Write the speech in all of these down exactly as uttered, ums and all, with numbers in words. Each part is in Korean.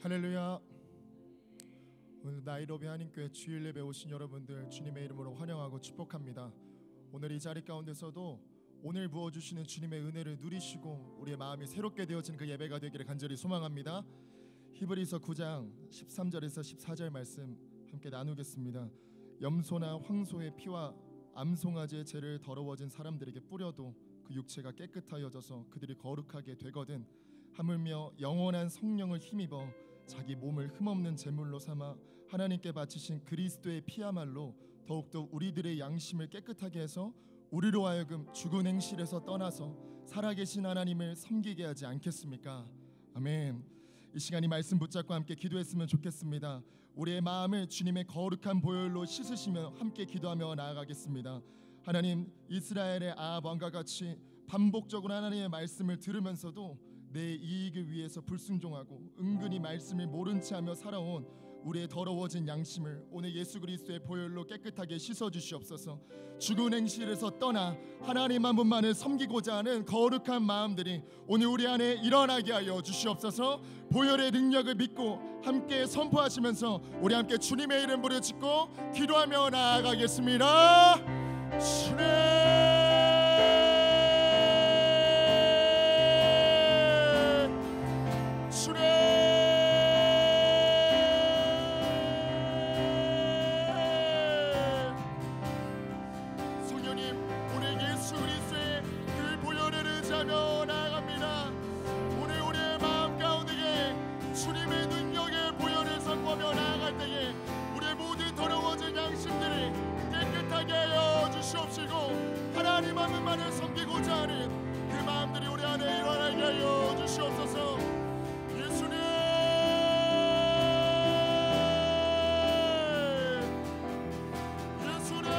할렐루야. 오늘 나이로비 한인교회 주일 예배 오신 여러분들 주님의 이름으로 환영하고 축복합니다. 오늘 이 자리 가운데서도 오늘 부어주시는 주님의 은혜를 누리시고 우리의 마음이 새롭게 되어진 그 예배가 되기를 간절히 소망합니다. 히브리서 구 장 십삼 절에서 십사 절 말씀 함께 나누겠습니다. 염소나 황소의 피와 암송아지의 죄를 더러워진 사람들에게 뿌려도 그 육체가 깨끗하여져서 그들이 거룩하게 되거든 하물며 영원한 성령을 힘입어 자기 몸을 흠없는 제물로 삼아 하나님께 바치신 그리스도의 피야말로 더욱더 우리들의 양심을 깨끗하게 해서 우리로 하여금 죽은 행실에서 떠나서 살아계신 하나님을 섬기게 하지 않겠습니까? 아멘. 이 시간 이 말씀 붙잡고 함께 기도했으면 좋겠습니다. 우리의 마음을 주님의 거룩한 보혈로 씻으시며 함께 기도하며 나아가겠습니다. 하나님, 이스라엘의 아합 왕과 같이 반복적으로 하나님의 말씀을 들으면서도 내 이익을 위해서 불순종하고 은근히 말씀을 모른 채 하며 살아온 우리의 더러워진 양심을 오늘 예수 그리스도의 보혈로 깨끗하게 씻어주시옵소서. 죽은 행실에서 떠나 하나님 한 분만을 섬기고자 하는 거룩한 마음들이 오늘 우리 안에 일어나게 하여 주시옵소서. 보혈의 능력을 믿고 함께 선포하시면서 우리 함께 주님의 이름 부르짖고 기도하며 나아가겠습니다. 주님 하나님 한 분만을 섬기고자 하는 그 마음들이 우리 안에 일어나게 하여 주시옵소서. 예수님, 예수님,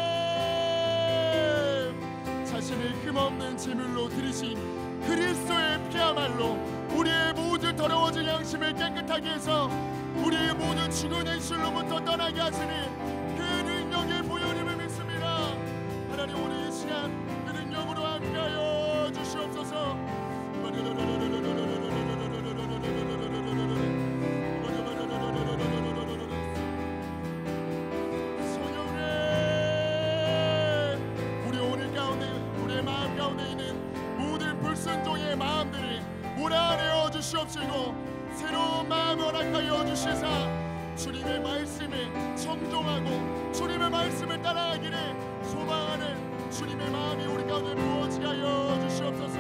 자신을 흠없는 제물로 드리신 그리스도의 피야말로 우리의 모든 더러워진 양심을 깨끗하게 해서 우리의 모든 죽은 행실로부터 떠나게 하시는 그 능력의 보혈임을 믿습니다. 하나님, 오늘 이 시간 그 능력으로 함께하여 주시옵소서. 성령님, 우리 오늘 가운데 우리의 마음 가운데 있는 모든 불순종의 마음들이 몰아내어 주시옵시고 새로운 마음 허락하여 주시사 주님의 말씀을 청종하고 주님의 말씀을 따라가기를 소망하는 주님의 마음이 우리 가운데 부어지게 하여 주시옵소서.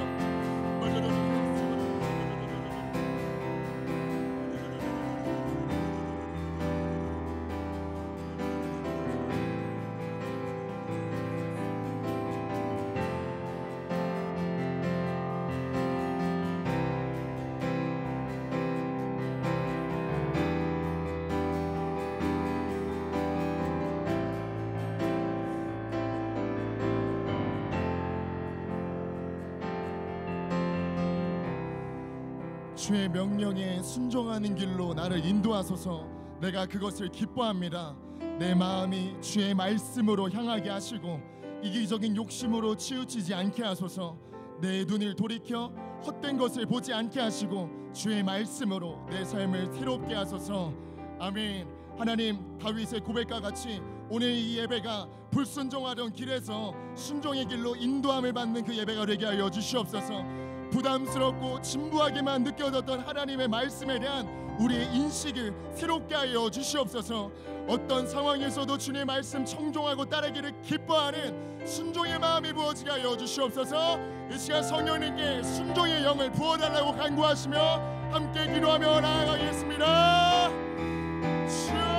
주의 명령에 순종하는 길로 나를 인도하소서. 내가 그것을 기뻐합니다. 내 마음이 주의 말씀으로 향하게 하시고 이기적인 욕심으로 치우치지 않게 하소서. 내 눈을 돌이켜 헛된 것을 보지 않게 하시고 주의 말씀으로 내 삶을 새롭게 하소서. 아멘. 하나님, 다윗의 고백과 같이 오늘 이 예배가 불순종하던 길에서 순종의 길로 인도함을 받는 그 예배가 되게 하여 주시옵소서. 부담스럽고 진부하게만 느껴졌던 하나님의 말씀에 대한 우리의 인식을 새롭게 하여 주시옵소서. 어떤 상황에서도 주님의 말씀 청종하고 따르기를 기뻐하는 순종의 마음이 부어지게 하여 주시옵소서. 이 시간 성령님께 순종의 영을 부어달라고 간구하시며 함께 기도하며 나아가겠습니다. 주여,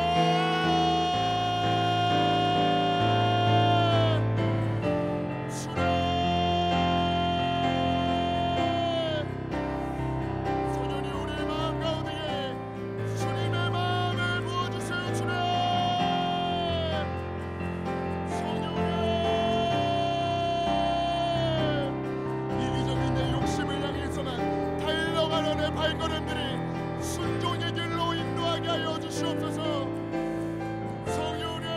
발걸음들이 순종의 길로 인도하게 하여 주시옵소서. 성령님,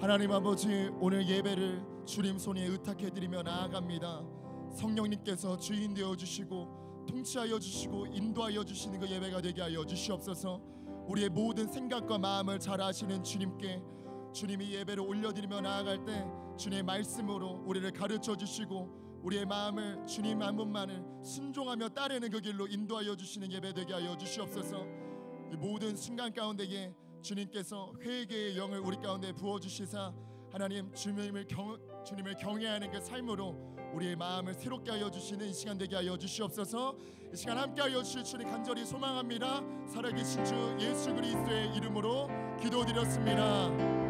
하나님 아버지, 오늘 예배를 주님 손에 의탁해드리며 나아갑니다. 성령님께서 주인 되어주시고 통치하여 주시고 인도하여 주시는 그 예배가 되게 하여 주시옵소서. 우리의 모든 생각과 마음을 잘 아시는 주님께 주님이 예배를 올려드리며 나아갈 때 주님의 말씀으로 우리를 가르쳐 주시고 우리의 마음을 주님 한 분만을 순종하며 따르는 그 길로 인도하여 주시는 예배 되게 하여 주시옵소서. 이 모든 순간 가운데에 주님께서 회개의 영을 우리 가운데 부어주시사 하나님 주님을, 경, 주님을 경외하는 그 삶으로 우리의 마음을 새롭게 하여 주시는 이 시간 되게 하여 주시옵소서. 이 시간 함께 하여 주실 주님 간절히 소망합니다. 살아계신 주 예수 그리스도의 이름으로 기도드렸습니다.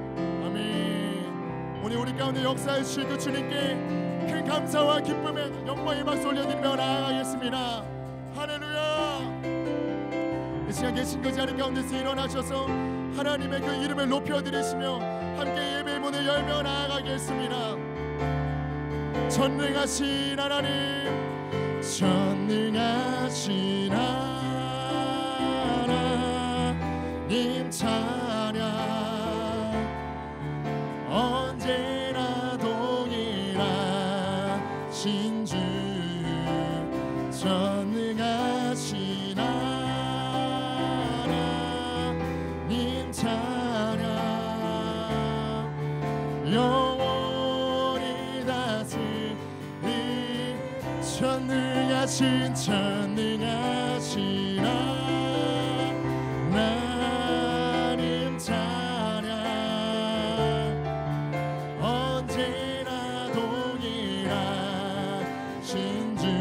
아멘. 오늘 우리 가운데 역사해 주실 그 주님께 큰 감사와 기쁨의 영광의 박수 올려드리며 나아가겠습니다. 할렐루야. 이 시간 계신 그 자리 가운데서 일어나셔서 하나님의 그 이름을 높여드리시며 함께 예배의 문을 열며 나아가겠습니다. 전능하신 하나님, 전능하신 하나님 찬양 언제나 동일하신 주, 전능하신 하나님 찬양 영원히 다스리 전능하신 전능하신 하나님 찬양 언제나 동일하신 주,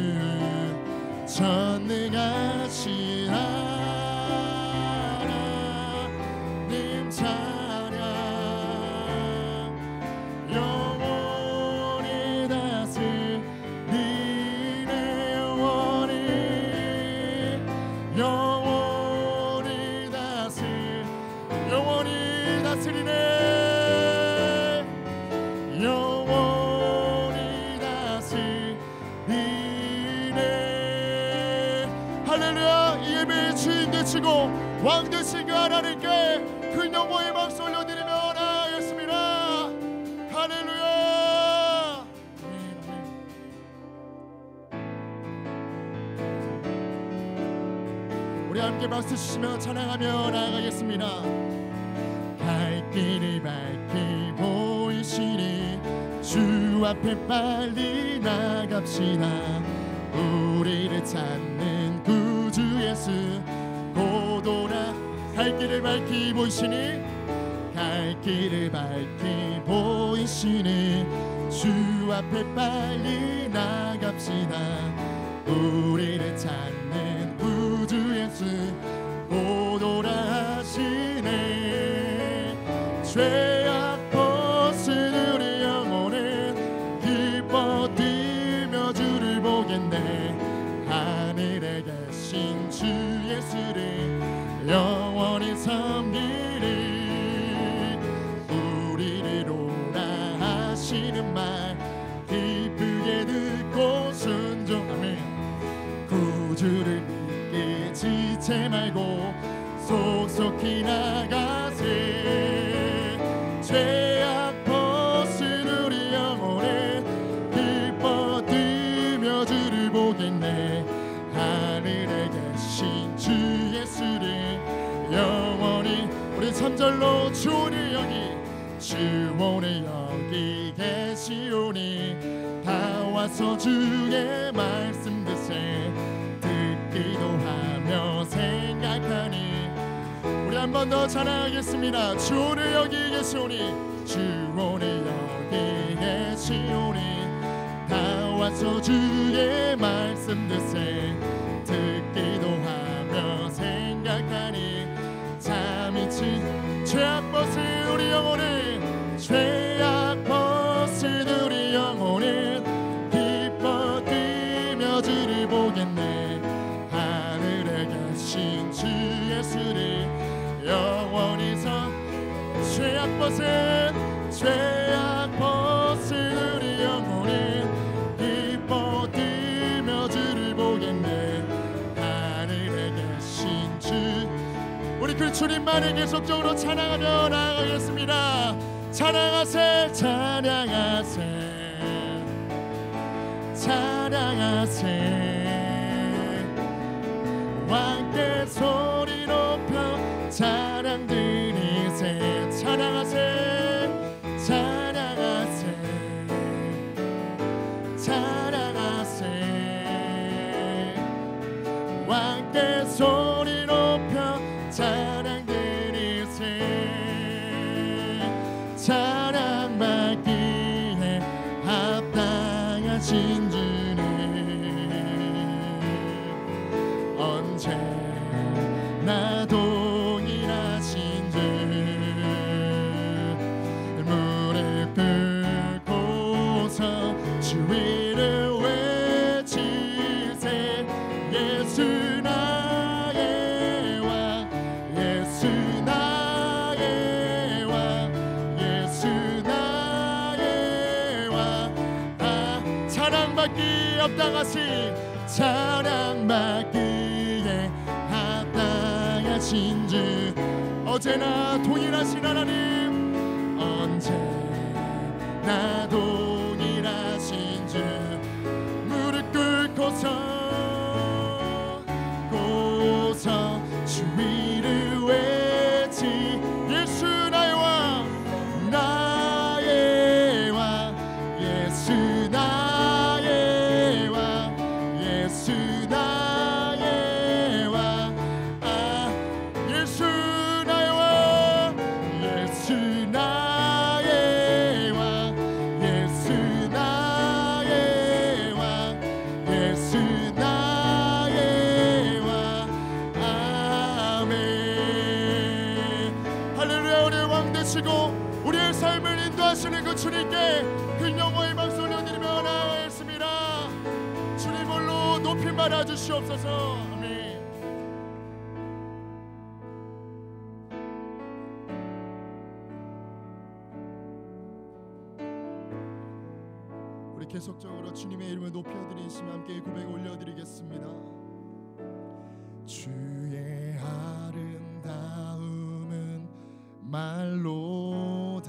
전능하신 하나님 찬양 영원히 다스리네 영원히 영원히 다스리 영원히 다스리네 영원히 다스리네. 할렐루야. 이 예배의 주인 되시고 왕 되신 그 하나님께 큰 영광의 박수 올려드리며 나아가겠습니다. 할렐루야. 우리 함께 박수 치시며 찬양하며 나아가겠습니다. 갈 길을 밝히 보이시니 주 앞에 빨리 나갑시다. 우리를 찾는 구주 예수 곧 오라. 갈 길을 밝히 보이시니 갈 길을 밝히 보이시니 주 앞에 빨리 나갑시다. 우리를 찾는 구주 예수 곧 오라 하시네. 죄악 벗은 우리 영혼은 기뻐 뛰며 주를 보겠네. 하늘에 계신 주 예수를 영원히 섬기리. 우리를 오라 하시는 말 기쁘게 듣고 순종하며 구주를 믿게 지체 말고 속속히 나가세. 죄악 벗은 우리 영혼에 기뻐 뛰며 주를 보겠네. 하늘에 계신 주 예수를 영원히 우리 삼 절로 주 오늘 여기 주 오늘 여기 계시오니 다 와서 주의 말씀 듣세. 듣기도 하며 생각하니 우리 한 번 더 찬양하겠습니다. 주 오늘 여기 계시오니 주 오늘 여기 계시오니 다 와서 주의 말씀 듣세. 듣기도 하며 생각하니 잠이 친 죄악 벗은 우리 영혼을 죄악 벗은 우리 영혼을 기뻐 뛰며 주를 보겠네. 하늘에 계신 주 예수를 영원히 서 죄악 벗은 죄악 벗은 우리 영혼을 기뻐 뛰며 주를 보겠네. 하늘에 계신 주 우리 그 주님만을 계속적으로 찬양하며 나아가겠습니다. 찬양하세 찬양하세 찬양하세 왕께 소리 높여 찬양 드리세 찬양하세 찬양하세 찬양하세 왕께 소리 높여 찬양 드리세 찬양받기에 합당하신 주님 언제나 동일하신 주 무릎 꿇고서 주 이름 외치세 예수 나의 왕 예수 나의 왕 예수 나의 왕 아 찬양받기 합당하신 찬양받기에 합당하신 주 언제나 동일하신 하나님 언제나 동일하신 주 무릎 꿇고서 고서 주 이름 외치 예수 나의 왕 나의 왕 예수 나의 왕 예수 나의 왕 아 예수 나의 왕 예수 나의 왕 예수 나의 왕 예수 나의 왕 아멘 할렐루야 우리의 왕 되시고 우리의 삶을 인도하시는 그 주님께 그 영광의 박수를 올려드리며 나아가겠습니다. 주님 홀로 높이 말아 주시옵소서. 아멘. 우리 계속적으로 주님의 이름을 높여드리시며 함께 고백 올려드리겠습니다. 주의 아름다움은 말로다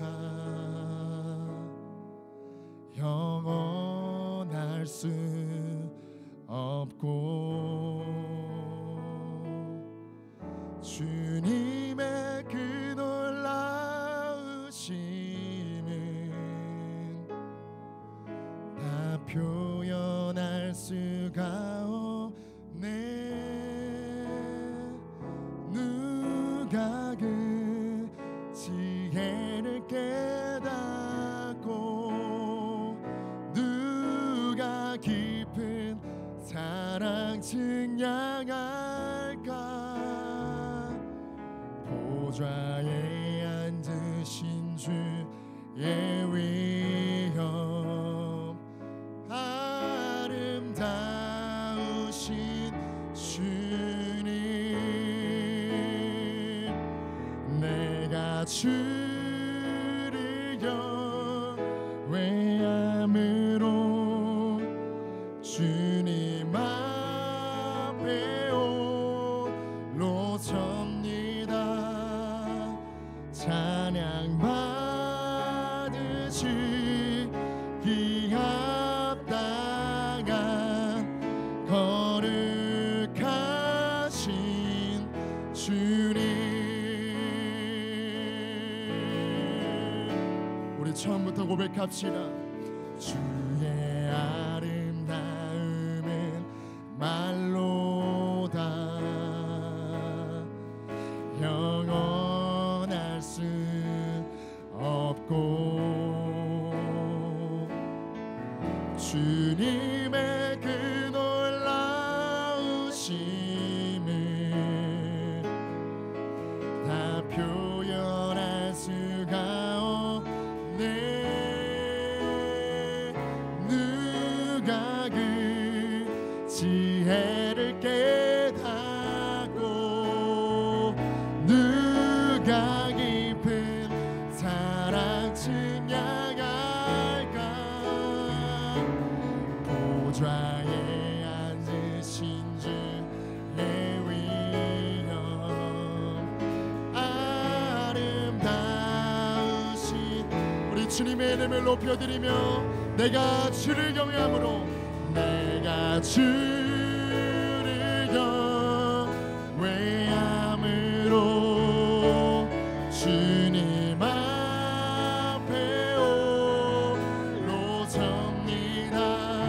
영원할 수 없고 주님의 그 놀라우심은 다 표현할 수가 없네 누가 그 지혜를 깨닫고 누가 깊은 사랑 증량할까 보좌에 앉으신 주의 위엄 아름다우신 주님 내가 주를 경외함으로 주님 앞에 홀로 섭니다 찬양 받으시기 합당한 거룩하신 주님 우리 처음부터 고백합시다. 주의 아름다움은 말로다 영원할 수 없고 주님의 그 놀라우심을 다 표현할 수가 없네 누가 그 지혜를 깨닫고 누가 깊은 사랑 증량할까 보좌에 앉으신 주의 위엄 아름다우신 주님의 이름을 높여드리며 내가 주를 경외함으로 내가 주를 경외함으로 주님 앞에 홀로 섭니다.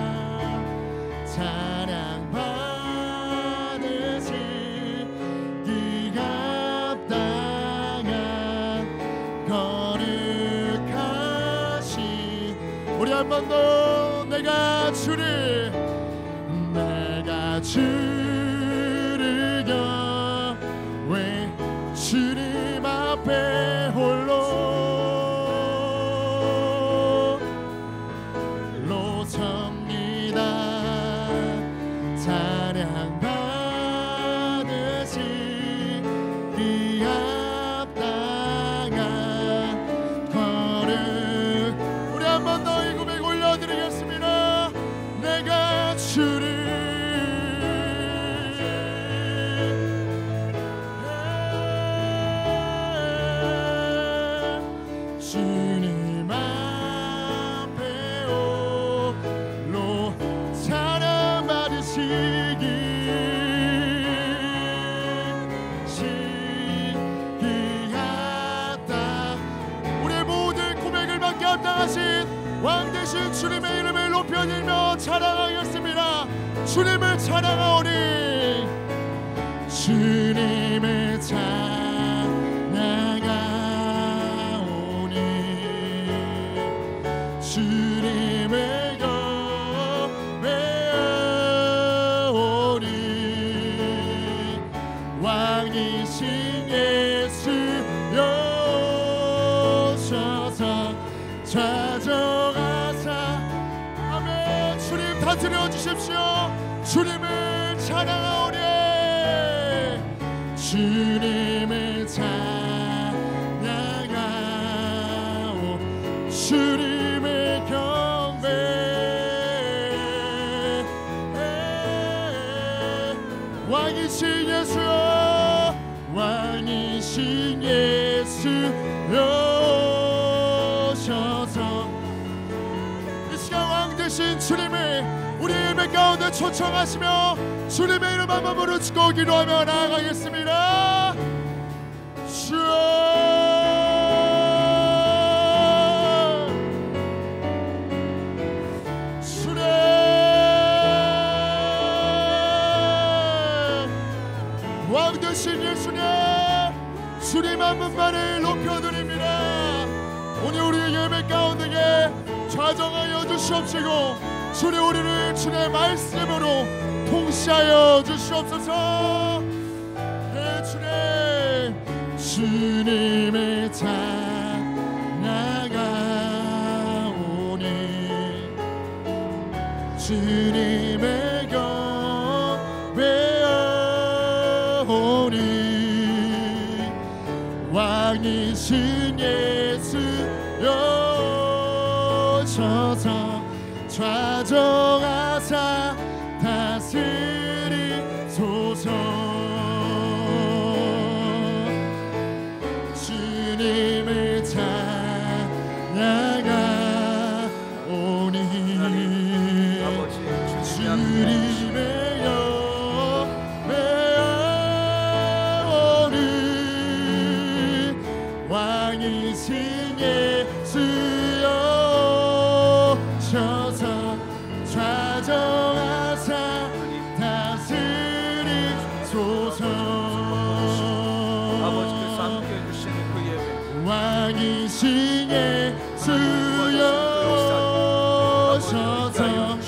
찬양 받으시기가 합당한 거룩하신 우리 한 번 더 내가 주를 내가 주를 경외 주님 앞에 홀로 홀로 섭니다. 찬양 받으시기 합당한 거룩 우리 한 번 더 이 고백 올려드리겠습니다. 내가 주를 주님 앞에 홀로 찬양 받으시기 시기하다. 우리의 모든 고백을 받게 합당하신 왕 되신 주님의 이름을 높여들며 찬양하겠습니다. 주님을 찬양하오니 주님을 찬양하오니 주님을 경배하오니 왕이신 예수여 오셔서 좌정하사 아멘. 주님 다스려 주십시오. 주님을 찬양하오니 주님을 찬양하오 주님을 경배 왕이신 예수여 왕이신 예수여 오셔서 이 시간 왕 되신 주님을 우리 예배 가운데 초청하시며 주님의 이름 한번 부르짖고 기도하며 나아가겠습니다. 주여 주님 왕 되신 예수님 주님 한 분만을 높여드립니다. 오늘 우리의 예배 가운데에 좌정하여 주시옵시고 주님 우리를 주의 말씀으로 통치하여 주시옵소서. 네 주님 주님을 찬양하오니 주님을 경배하오니 왕이신 예수여 오셔서 좌정하사 다스리소서. 주님을 찬양하오니 주님을 경배하오니 왕이신 예수여 오셔서 좌정하사 다스리소서. 아버지께서 함께 해주시는 그 예배 왕이신 예수여 오셔서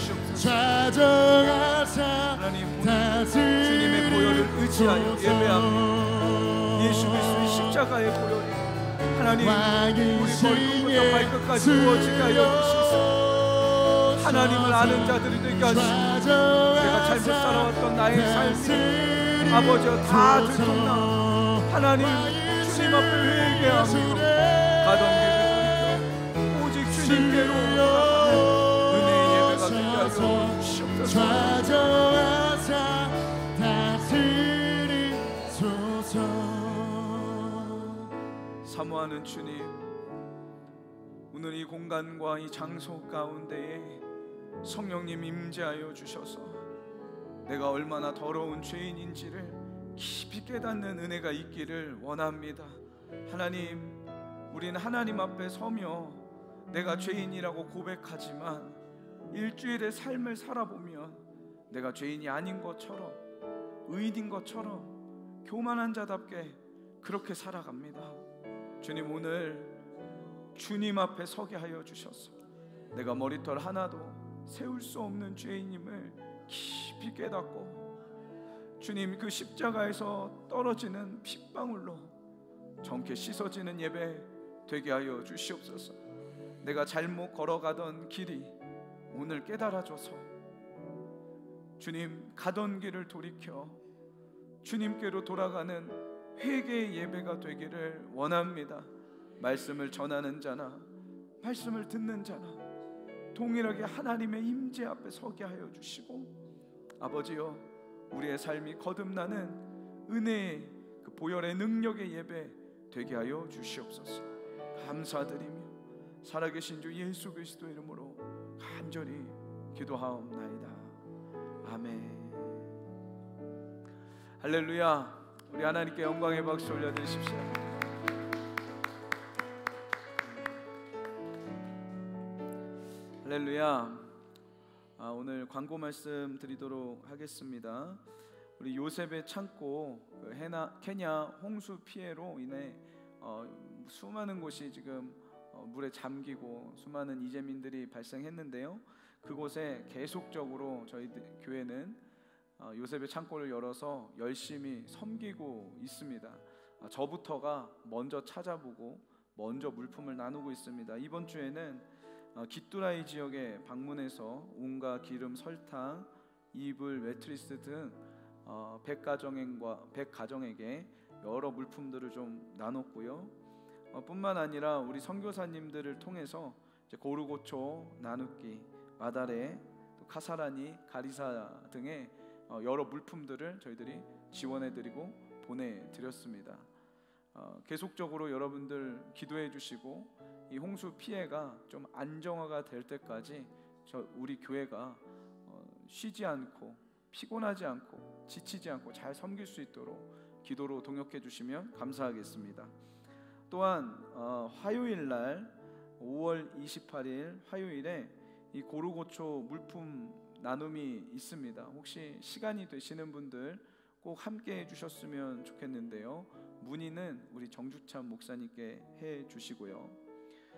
좌정하사 주님의 보혈을 의지하여 다스리소서. 예배합니다. 예수 그리스도의 십자가의 보혈이 하나님 우리 머리부터 발끝까지 부어지게 하여 주시옵소서. 하나님을 아는 자들이 되게 하시고 내가 잘못 살아왔던 나의 삶이 아버지여 다 들통나 하나님 주님 앞에 회개하며 가던 길을 돌이켜 오직 주님께로 나가는 은혜의 예배가 되게 하여 주시옵소서. 좌정하사 다스리소서. 사모하는 주님 오늘 이 공간과 이 장소 가운데에 성령님 임재하여 주셔서 내가 얼마나 더러운 죄인인지를 깊이 깨닫는 은혜가 있기를 원합니다. 하나님, 우리는 하나님 앞에 서며 내가 죄인이라고 고백하지만 일주일의 삶을 살아보면 내가 죄인이 아닌 것처럼, 의인인 것처럼 교만한 자답게 그렇게 살아갑니다. 주님, 오늘 주님 앞에 서게 하여 주셔서 내가 머리털 하나도 세울 수 없는 죄인임을 깊이 깨닫고, 주님, 그 십자가에서 떨어지는 핏방울로 정케 씻어지는 예배 되게 하여 주시옵소서. 내가 잘못 걸어가던 길이 오늘 깨달아져서 주님, 가던 길을 돌이켜 주님께로 돌아가는 회개의 예배가 되기를 원합니다. 말씀을 전하는 자나 말씀을 듣는 자나 동일하게 하나님의 임재 앞에 서게 하여 주시고, 아버지여, 우리의 삶이 거듭나는 은혜의 그 보혈의 능력의 예배 되게 하여 주시옵소서. 감사드리며 살아계신 주 예수 그리스도 이름으로 간절히 기도하옵나이다. 아멘. 할렐루야. 우리 하나님께 영광의 박수 올려드리십시오. 할렐루야. 아, 오늘 광고 말씀 드리도록 하겠습니다. 우리 요셉의 창고, 그 해나, 케냐 홍수 피해로 인해 어, 수많은 곳이 지금 어, 물에 잠기고 수많은 이재민들이 발생했는데요. 그곳에 계속적으로 저희 교회는 어, 요셉의 창고를 열어서 열심히 섬기고 있습니다. 어, 저부터가 먼저 찾아보고 먼저 물품을 나누고 있습니다. 이번 주에는 어, 기뚜라이 지역에 방문해서 온갖 기름, 설탕, 이불, 매트리스 등 어, 백 가정과 백 가정에게 여러 물품들을 좀 나눴고요. 어, 뿐만 아니라 우리 선교사님들을 통해서 이제 고르고초, 나누기, 마다레, 또 카사라니, 가리사 등의 어, 여러 물품들을 저희들이 지원해드리고 보내드렸습니다. 어, 계속적으로 여러분들 기도해 주시고 이 홍수 피해가 좀 안정화가 될 때까지 저 우리 교회가 어, 쉬지 않고 피곤하지 않고 지치지 않고 잘 섬길 수 있도록 기도로 동역해 주시면 감사하겠습니다. 또한 어, 화요일 날 오월 이십팔일 화요일에 이 고르고초 물품 나눔이 있습니다. 혹시 시간이 되시는 분들 꼭 함께 해주셨으면 좋겠는데요. 문의는 우리 정주찬 목사님께 해 주시고요.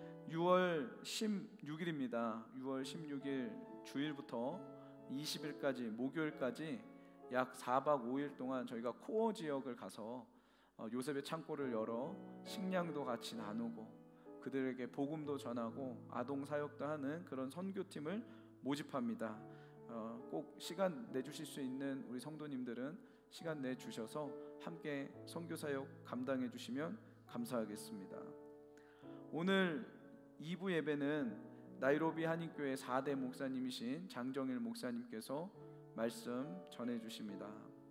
유월 십육일입니다. 유월 십육일 주일부터 이십일까지 목요일까지 약 사박 오일 동안 저희가 코어 지역을 가서 요셉의 창고를 열어 식량도 같이 나누고 그들에게 복음도 전하고 아동 사역도 하는 그런 선교팀을 모집합니다. 어, 꼭 시간 내주실 수 있는 우리 성도님들은 시간 내주셔서 함께 선교 사역 감당해 주시면 감사하겠습니다. 오늘 이 부 예배는 나이로비 한인교회 사 대 목사님이신 장정일 목사님께서 말씀 전해 주십니다.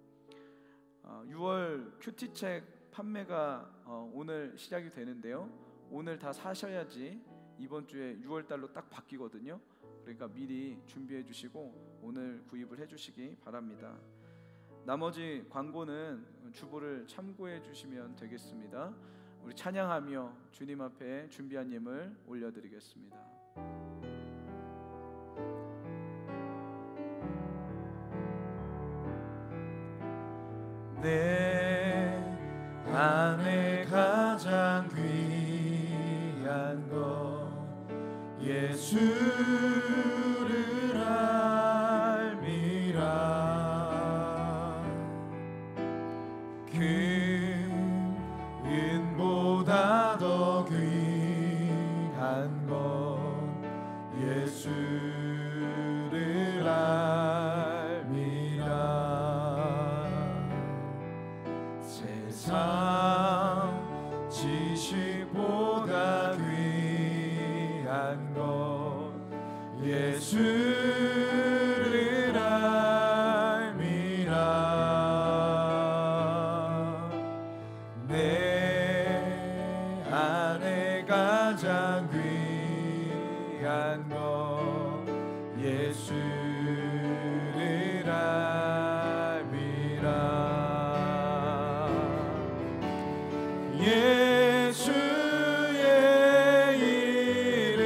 어, 유월 큐티책 판매가 어, 오늘 시작이 되는데요. 오늘 다 사셔야지 이번 주에 유월 달로 딱 바뀌거든요. 그러니까 미리 준비해 주시고 오늘 구입을 해 주시기 바랍니다. 나머지 광고는 주보를 참고해 주시면 되겠습니다. 우리 찬양하며 주님 앞에 준비한 예물 올려드리겠습니다. 내 안에 가장 귀한 것 예수를 알미라. 금은보다 더 귀한 것 예수를 알미라. 세상 지식보다 귀한 것 예수를 알미라. 내 안에 가장 귀한 위한 것 예수를 알미라. 예수의 이름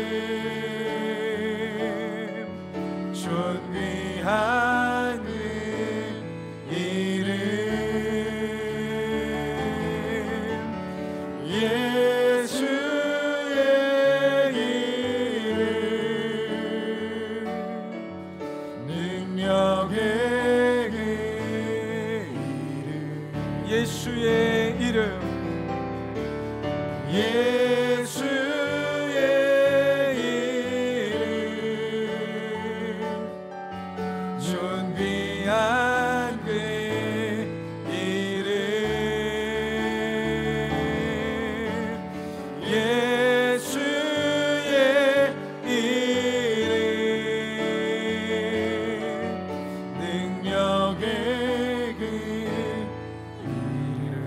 존귀한 그 이름 예수의 이름 능력의 그 이름 예수의 이름 예수의 이름 존귀한 그 이름 예수의 이름 능력의 그 이름.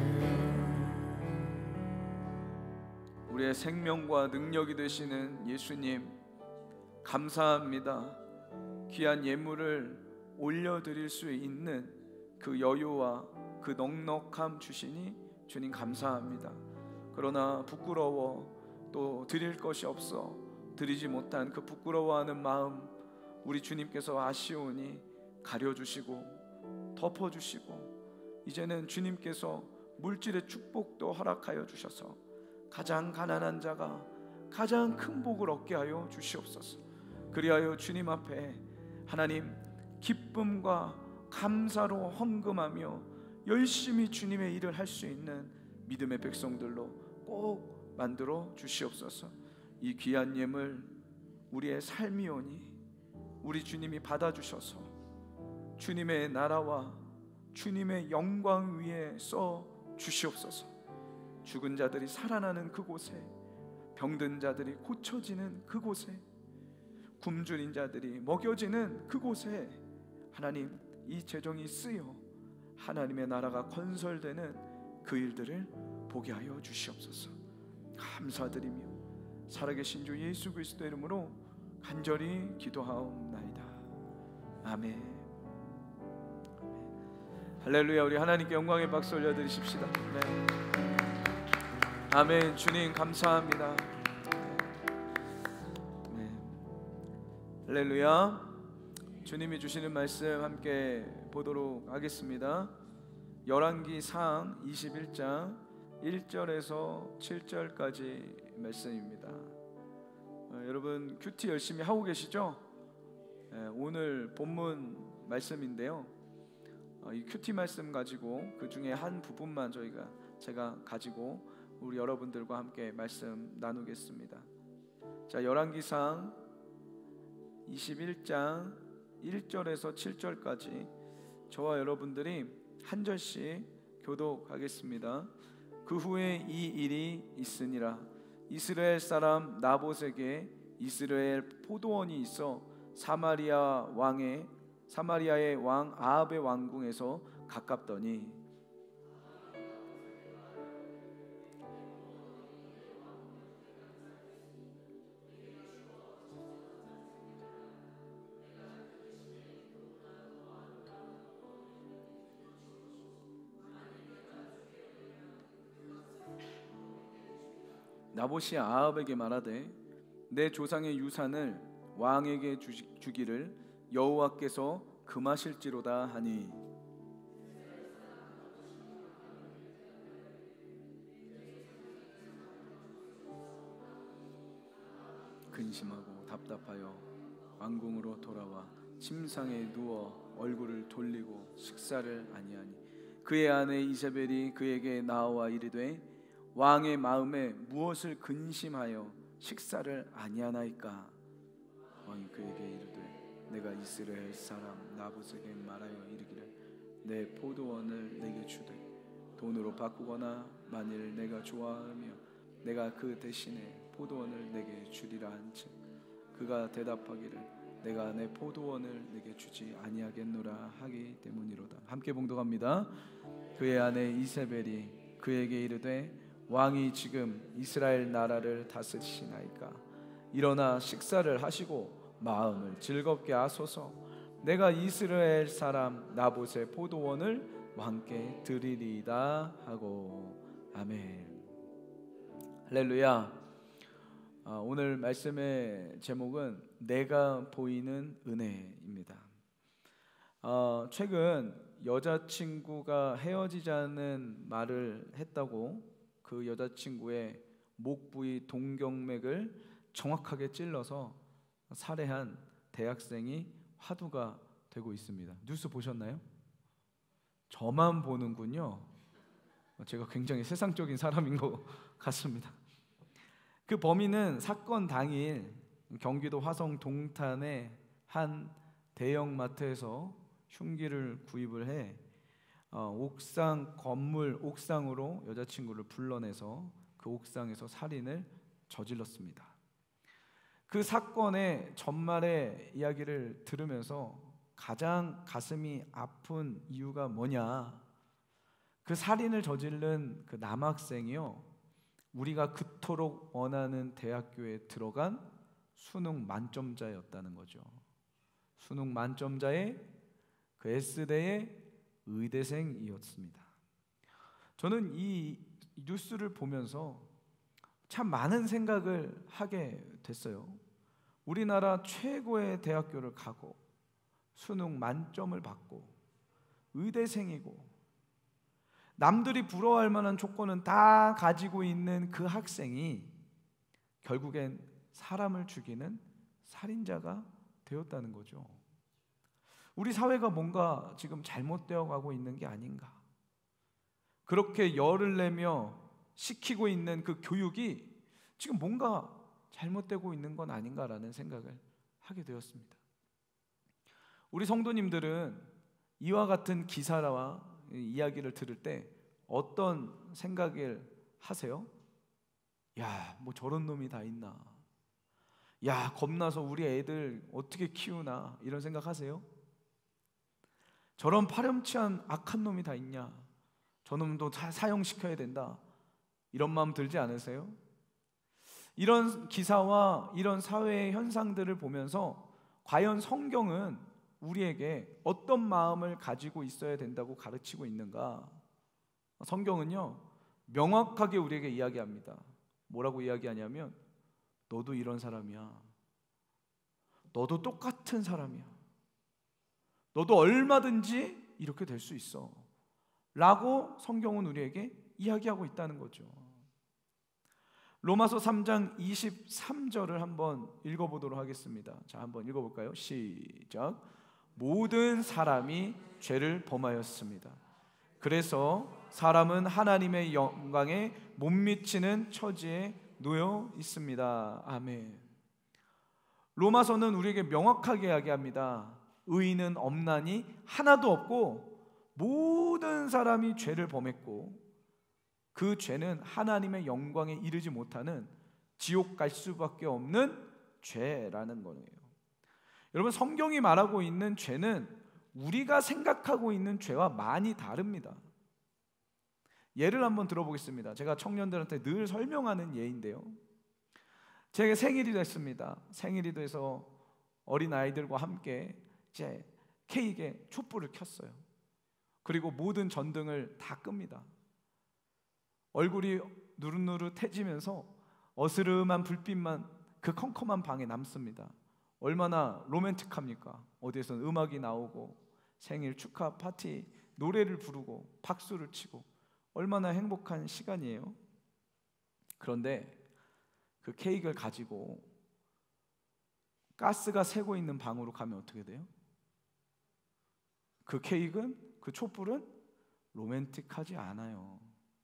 우리의 생명과 능력이 되시는 예수님 감사합니다. 귀한 예물을 올려드릴 수 있는 그 여유와 그 넉넉함 주시니 주님 감사합니다. 그러나 부끄러워 또 드릴 것이 없어 드리지 못한 그 부끄러워하는 마음 우리 주님께서 아시오니 가려주시고 덮어주시고 이제는 주님께서 물질의 축복도 허락하여 주셔서 가장 가난한 자가 가장 큰 복을 얻게 하여 주시옵소서. 그리하여 주님 앞에 하나님 기쁨과 감사로 헌금하며 열심히 주님의 일을 할 수 있는 믿음의 백성들로 꼭 만들어 주시옵소서. 이 귀한 예물 우리의 삶이오니 우리 주님이 받아주셔서 주님의 나라와 주님의 영광 위에 써 주시옵소서. 죽은 자들이 살아나는 그곳에, 병든 자들이 고쳐지는 그곳에, 굶주린 자들이 먹여지는 그곳에 하나님 이 재정이 쓰여 하나님의 나라가 건설되는 그 일들을 보게 하여 주시옵소서. 감사드리며 살아계신 주 예수 그리스도 이름으로 간절히 기도하옵나이다. 아멘. 할렐루야. 우리 하나님께 영광의 박수 올려드리십시다. 네. 아멘. 주님 감사합니다. 네. 할렐루야. 주님이 주시는 말씀 함께 보도록 하겠습니다. 열왕기상 이십일 장 일 절에서 칠 절까지 말씀입니다. 어, 여러분 큐티 열심히 하고 계시죠? 예, 오늘 본문 말씀인데요. 어, 이 큐티 말씀 가지고 그 중에 한 부분만 저희가 제가 가지고 우리 여러분들과 함께 말씀 나누겠습니다. 자, 열왕기상 이십일 장 일 절에서 칠 절까지 저와 여러분들이 한 절씩 교독하겠습니다. 그 후에 이 일이 있으니라. 이스라엘 사람 나봇에게 이스라엘 포도원이 있어 사마리아 왕의 사마리아의 왕 아합의 왕궁에서 가깝더니 나봇이 아합에게 말하되 내 조상의 유산을 왕에게 주기를 여호와께서 금하실지로다 하니 근심하고 답답하여 왕궁으로 돌아와 침상에 누워 얼굴을 돌리고 식사를 아니하니 그의 아내 이세벨이 그에게 나와 이르되 왕의 마음에 무엇을 근심하여 식사를 아니하나이까? 왕이 그에게 이르되 내가 이스라엘 사람 나봇에게 말하여 이르기를 내 포도원을 내게 주되 돈으로 바꾸거나 만일 내가 좋아하며 내가 그 대신에 포도원을 내게 주리라 한즉 그가 대답하기를 내가 내 포도원을 내게 주지 아니하겠노라 하기 때문이로다. 함께 봉독합니다. 그의 아내 이세벨이 그에게 이르되 왕이 지금 이스라엘 나라를 다스리시나이까? 일어나 식사를 하시고 마음을 즐겁게 하소서. 내가 이스라엘 사람 나봇의 포도원을 왕께 드리리이다 하고. 아멘. 할렐루야. 아, 오늘 말씀의 제목은 내가 보이는 은혜입니다. 어, 최근 여자친구가 헤어지자는 말을 했다고 그 여자친구의 목 부위 동경맥을 정확하게 찔러서 살해한 대학생이 화두가 되고 있습니다. 뉴스 보셨나요? 저만 보는군요. 제가 굉장히 세상적인 사람인 것 같습니다. 그 범인은 사건 당일 경기도 화성 동탄의 한 대형마트에서 흉기를 구입을 해 어, 옥상 건물 옥상으로 여자친구를 불러내서 그 옥상에서 살인을 저질렀습니다. 그 사건의 전말의 이야기를 들으면서 가장 가슴이 아픈 이유가 뭐냐? 그 살인을 저지른 그 남학생이요, 우리가 그토록 원하는 대학교에 들어간 수능 만점자였다는 거죠. 수능 만점자의 그 S대의 의대생이었습니다. 저는 이 뉴스를 보면서 참 많은 생각을 하게 됐어요. 우리나라 최고의 대학교를 가고 수능 만점을 받고 의대생이고 남들이 부러워할 만한 조건은 다 가지고 있는 그 학생이 결국엔 사람을 죽이는 살인자가 되었다는 거죠. 우리 사회가 뭔가 지금 잘못되어 가고 있는 게 아닌가? 그렇게 열을 내며 시키고 있는 그 교육이 지금 뭔가 잘못되고 있는 건 아닌가라는 생각을 하게 되었습니다. 우리 성도님들은 이와 같은 기사와 이야기를 들을 때 어떤 생각을 하세요? 야, 뭐 저런 놈이 다 있나? 야, 겁나서 우리 애들 어떻게 키우나? 이런 생각 하세요? 저런 파렴치한 악한 놈이 다 있냐? 저놈도 사형시켜야 된다. 이런 마음 들지 않으세요? 이런 기사와 이런 사회의 현상들을 보면서 과연 성경은 우리에게 어떤 마음을 가지고 있어야 된다고 가르치고 있는가? 성경은요, 명확하게 우리에게 이야기합니다. 뭐라고 이야기하냐면, 너도 이런 사람이야. 너도 똑같은 사람이야. 너도 얼마든지 이렇게 될 수 있어 라고 성경은 우리에게 이야기하고 있다는 거죠. 로마서 삼 장 이십삼 절을 한번 읽어보도록 하겠습니다. 자, 한번 읽어볼까요? 시작. 모든 사람이 죄를 범하였습니다. 그래서 사람은 하나님의 영광에 못 미치는 처지에 놓여 있습니다. 아멘. 로마서는 우리에게 명확하게 이야기합니다. 의인은 없나니 하나도 없고 모든 사람이 죄를 범했고 그 죄는 하나님의 영광에 이르지 못하는 지옥 갈 수밖에 없는 죄라는 거예요. 여러분, 성경이 말하고 있는 죄는 우리가 생각하고 있는 죄와 많이 다릅니다. 예를 한번 들어보겠습니다. 제가 청년들한테 늘 설명하는 예인데요, 제 생일이 됐습니다. 생일이 돼서 어린아이들과 함께 이제 케이크에 촛불을 켰어요. 그리고 모든 전등을 다 끕니다. 얼굴이 누릇누릇해지면서 어스름한 불빛만 그 컴컴한 방에 남습니다. 얼마나 로맨틱합니까? 어디에서는 음악이 나오고 생일 축하 파티 노래를 부르고 박수를 치고 얼마나 행복한 시간이에요. 그런데 그 케이크를 가지고 가스가 새고 있는 방으로 가면 어떻게 돼요? 그 케이크는, 그 촛불은 로맨틱하지 않아요.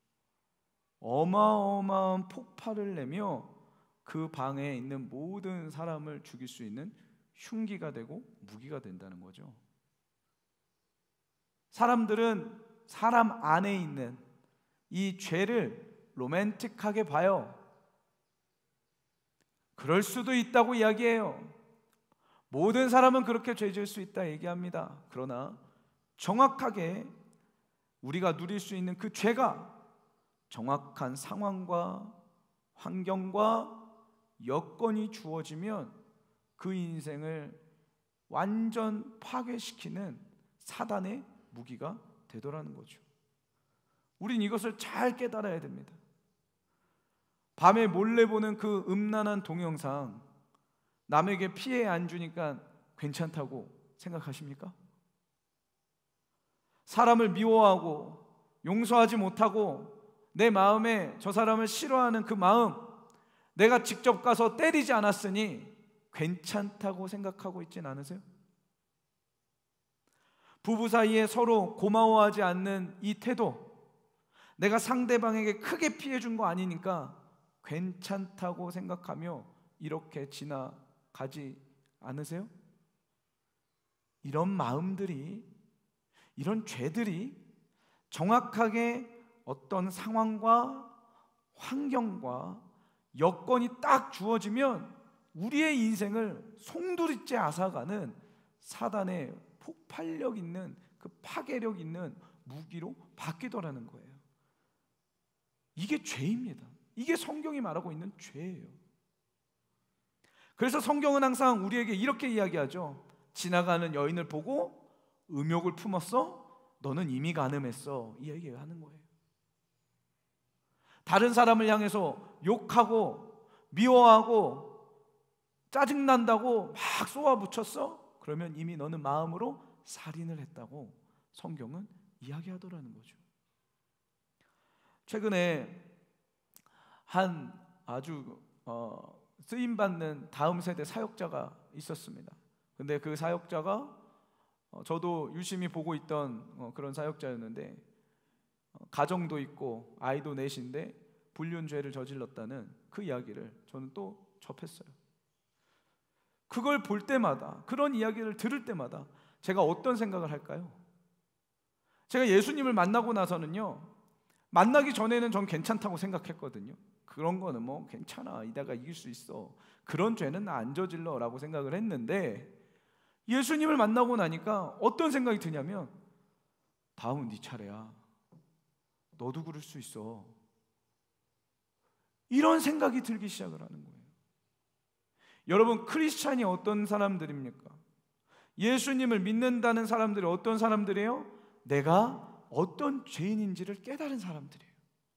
어마어마한 폭발을 내며 그 방에 있는 모든 사람을 죽일 수 있는 흉기가 되고 무기가 된다는 거죠. 사람들은 사람 안에 있는 이 죄를 로맨틱하게 봐요. 그럴 수도 있다고 이야기해요. 모든 사람은 그렇게 죄 지을 수 있다 얘기합니다. 그러나 정확하게 우리가 누릴 수 있는 그 죄가 정확한 상황과 환경과 여건이 주어지면 그 인생을 완전 파괴시키는 사단의 무기가 되더라는 거죠. 우린 이것을 잘 깨달아야 됩니다. 밤에 몰래 보는 그 음란한 동영상, 남에게 피해 안 주니까 괜찮다고 생각하십니까? 사람을 미워하고 용서하지 못하고 내 마음에 저 사람을 싫어하는 그 마음, 내가 직접 가서 때리지 않았으니 괜찮다고 생각하고 있진 않으세요? 부부 사이에 서로 고마워하지 않는 이 태도, 내가 상대방에게 크게 피해 준 거 아니니까 괜찮다고 생각하며 이렇게 지나가지 않으세요? 이런 마음들이, 이런 죄들이 정확하게 어떤 상황과 환경과 여건이 딱 주어지면 우리의 인생을 송두리째 앗아가는 사단의 폭발력 있는, 그 파괴력 있는 무기로 바뀌더라는 거예요. 이게 죄입니다. 이게 성경이 말하고 있는 죄예요. 그래서 성경은 항상 우리에게 이렇게 이야기하죠. 지나가는 여인을 보고 음욕을 품었어? 너는 이미 간음했어. 이 얘기를 하는 거예요. 다른 사람을 향해서 욕하고 미워하고 짜증난다고 막 쏘아붙였어? 그러면 이미 너는 마음으로 살인을 했다고 성경은 이야기하더라는 거죠. 최근에 한 아주 어, 쓰임받는 다음 세대 사역자가 있었습니다. 근데 그 사역자가 어, 저도 유심히 보고 있던 어, 그런 사역자였는데 어, 가정도 있고 아이도 넷인데 불륜죄를 저질렀다는 그 이야기를 저는 또 접했어요. 그걸 볼 때마다, 그런 이야기를 들을 때마다 제가 어떤 생각을 할까요? 제가 예수님을 만나고 나서는요, 만나기 전에는 전 괜찮다고 생각했거든요. 그런 거는 뭐 괜찮아, 이따가 이길 수 있어, 그런 죄는 안 저질러 라고 생각을 했는데, 예수님을 만나고 나니까 어떤 생각이 드냐면, 다음은 네 차례야, 너도 그럴 수 있어, 이런 생각이 들기 시작을 하는 거예요. 여러분, 크리스찬이 어떤 사람들입니까? 예수님을 믿는다는 사람들이 어떤 사람들이에요? 내가 어떤 죄인인지를 깨달은 사람들이에요.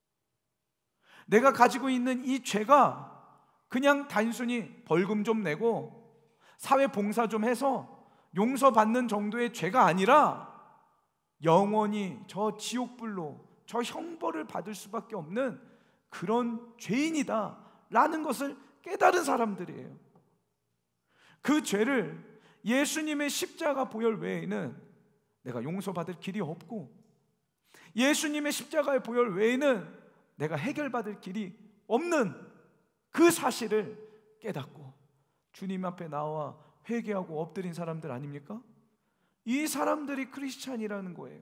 내가 가지고 있는 이 죄가 그냥 단순히 벌금 좀 내고 사회 봉사 좀 해서 용서받는 정도의 죄가 아니라 영원히 저 지옥불로, 저 형벌을 받을 수밖에 없는 그런 죄인이다 라는 것을 깨달은 사람들이에요. 그 죄를 예수님의 십자가 보혈 외에는 내가 용서받을 길이 없고, 예수님의 십자가의 보혈 외에는 내가 해결받을 길이 없는 그 사실을 깨닫고 주님 앞에 나와 회개하고 엎드린 사람들 아닙니까? 이 사람들이 크리스찬이라는 거예요.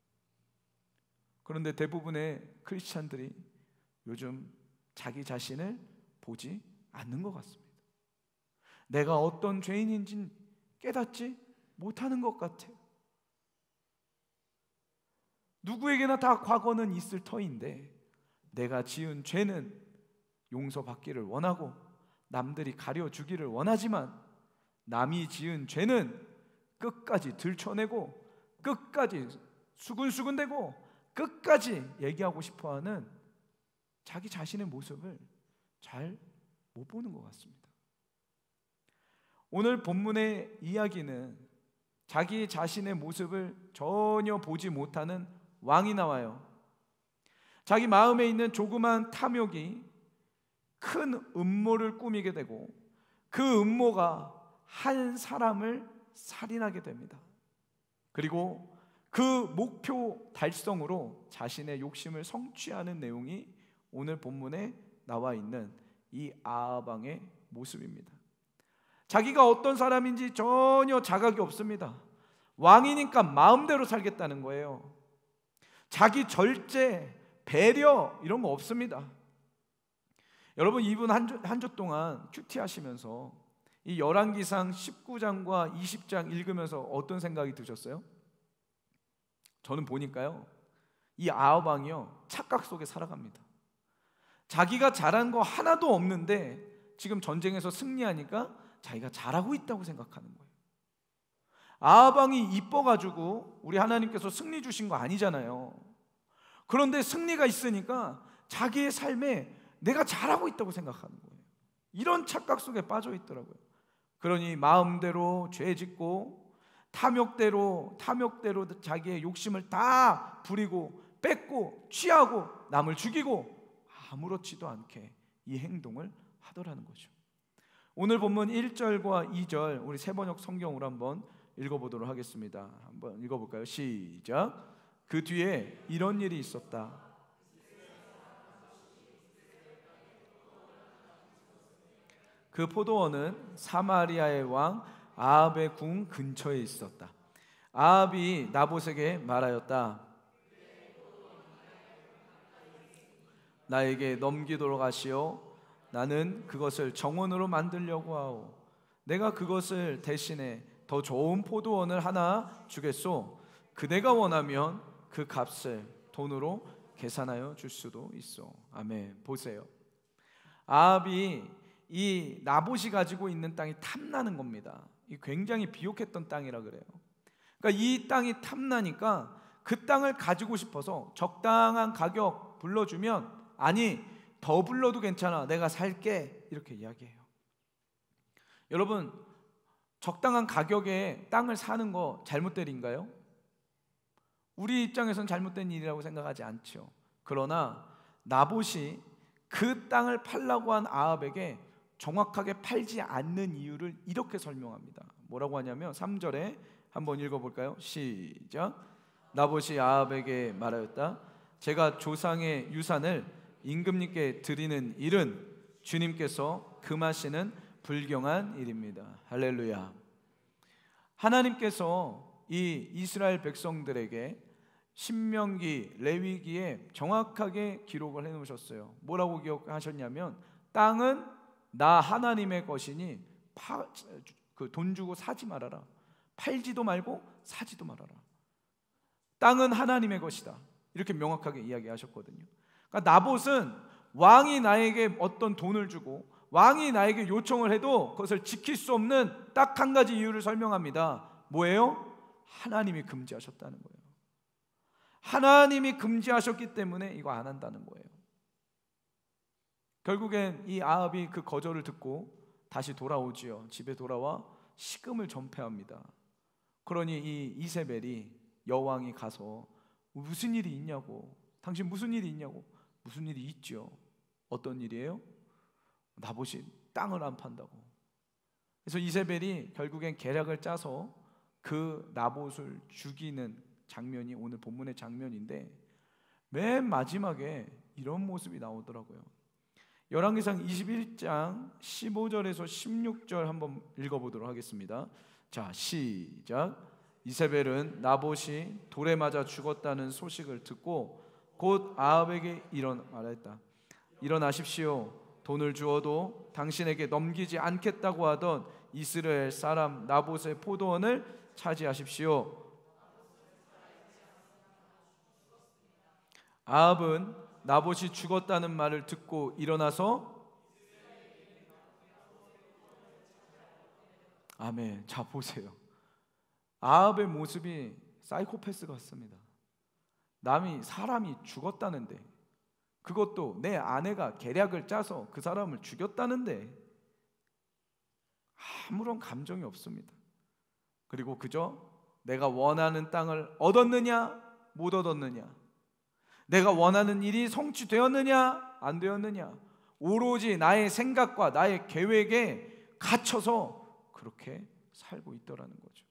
그런데 대부분의 크리스찬들이 요즘 자기 자신을 보지 않는 것 같습니다. 내가 어떤 죄인인지 깨닫지 못하는 것 같아요. 누구에게나 다 과거는 있을 터인데 내가 지은 죄는 용서받기를 원하고 남들이 가려주기를 원하지만 남이 지은 죄는 끝까지 들춰내고 끝까지 수근수근대고 끝까지 얘기하고 싶어하는 자기 자신의 모습을 잘 못 보는 것 같습니다. 오늘 본문의 이야기는 자기 자신의 모습을 전혀 보지 못하는 왕이 나와요. 자기 마음에 있는 조그만 탐욕이 큰 음모를 꾸미게 되고 그 음모가 한 사람을 살인하게 됩니다. 그리고 그 목표 달성으로 자신의 욕심을 성취하는 내용이 오늘 본문에 나와 있는 이 아합 왕의 모습입니다. 자기가 어떤 사람인지 전혀 자각이 없습니다. 왕이니까 마음대로 살겠다는 거예요. 자기 절제, 배려 이런 거 없습니다. 여러분, 이분 한 주, 한 주 동안 큐티 하시면서 이 열왕기상 십구 장과 이십 장 읽으면서 어떤 생각이 드셨어요? 저는 보니까요, 이 아합 왕이요 착각 속에 살아갑니다. 자기가 잘한 거 하나도 없는데 지금 전쟁에서 승리하니까 자기가 잘하고 있다고 생각하는 거예요. 아합 왕이 이뻐가지고 우리 하나님께서 승리 주신 거 아니잖아요. 그런데 승리가 있으니까 자기의 삶에 내가 잘하고 있다고 생각하는 거예요. 이런 착각 속에 빠져 있더라고요. 그러니 마음대로 죄 짓고 탐욕대로 탐욕대로 자기의 욕심을 다 부리고 뺏고 취하고 남을 죽이고 아무렇지도 않게 이 행동을 하더라는 거죠. 오늘 본문 일 절과 이 절 우리 세번역 성경으로 한번 읽어보도록 하겠습니다. 한번 읽어볼까요? 시작. 그 뒤에 이런 일이 있었다. 그 포도원은 사마리아의 왕 아합의 궁 근처에 있었다. 아합이 나봇에게 말하였다. 나에게 넘기도록 하시오. 나는 그것을 정원으로 만들려고 하오. 내가 그것을 대신에 더 좋은 포도원을 하나 주겠소. 그대가 원하면 그 값을 돈으로 계산하여 줄 수도 있어. 아멘. 보세요. 아합이 이 나봇이 가지고 있는 땅이 탐나는 겁니다. 이 굉장히 비옥했던 땅이라 그래요. 그러니까 이 땅이 탐나니까 그 땅을 가지고 싶어서 적당한 가격 불러주면, 아니 더 불러도 괜찮아, 내가 살게, 이렇게 이야기해요. 여러분, 적당한 가격에 땅을 사는 거 잘못된 일인가요? 우리 입장에선 잘못된 일이라고 생각하지 않죠. 그러나 나봇이 그 땅을 팔라고 한 아합에게 정확하게 팔지 않는 이유를 이렇게 설명합니다. 뭐라고 하냐면 삼 절에 한번 읽어볼까요? 시작. 나봇이 아합에게 말하였다. 제가 조상의 유산을 임금님께 드리는 일은 주님께서 금하시는 불경한 일입니다. 할렐루야. 하나님께서 이 이스라엘 백성들에게 신명기, 레위기에 정확하게 기록을 해놓으셨어요. 뭐라고 기록하셨냐면, 땅은 나 하나님의 것이니 그 돈 주고 사지 말아라. 팔지도 말고 사지도 말아라. 땅은 하나님의 것이다. 이렇게 명확하게 이야기하셨거든요. 그러니까 나봇은 왕이 나에게 어떤 돈을 주고 왕이 나에게 요청을 해도 그것을 지킬 수 없는 딱 한 가지 이유를 설명합니다. 뭐예요? 하나님이 금지하셨다는 거예요. 하나님이 금지하셨기 때문에 이거 안 한다는 거예요. 결국엔 이 아합이 그 거절을 듣고 다시 돌아오지요. 집에 돌아와 식음을 전폐합니다. 그러니 이 이세벨이 여왕이 가서 무슨 일이 있냐고, 당신 무슨 일이 있냐고. 무슨 일이 있죠. 어떤 일이에요? 나봇이 땅을 안 판다고. 그래서 이세벨이 결국엔 계략을 짜서 그 나봇을 죽이는 장면이 오늘 본문의 장면인데, 맨 마지막에 이런 모습이 나오더라고요. 열왕기상 이십일 장 십오 절에서 십육 절 한번 읽어보도록 하겠습니다. 자, 시작. 이세벨은 나봇이 돌에 맞아 죽었다는 소식을 듣고 곧 아합에게 일어나 말했다. 일어나십시오. 돈을 주어도 당신에게 넘기지 않겠다고 하던 이스라엘 사람 나봇의 포도원을 차지하십시오. 아합은 나봇이 죽었다는 말을 듣고 일어나서, 아멘. 자, 보세요. 아합의 모습이 사이코패스 같습니다. 남이 사람이 죽었다는데, 그것도 내 아내가 계략을 짜서 그 사람을 죽였다는데 아무런 감정이 없습니다. 그리고 그저 내가 원하는 땅을 얻었느냐 못 얻었느냐, 내가 원하는 일이 성취되었느냐 안 되었느냐, 오로지 나의 생각과 나의 계획에 갇혀서 그렇게 살고 있더라는 거죠.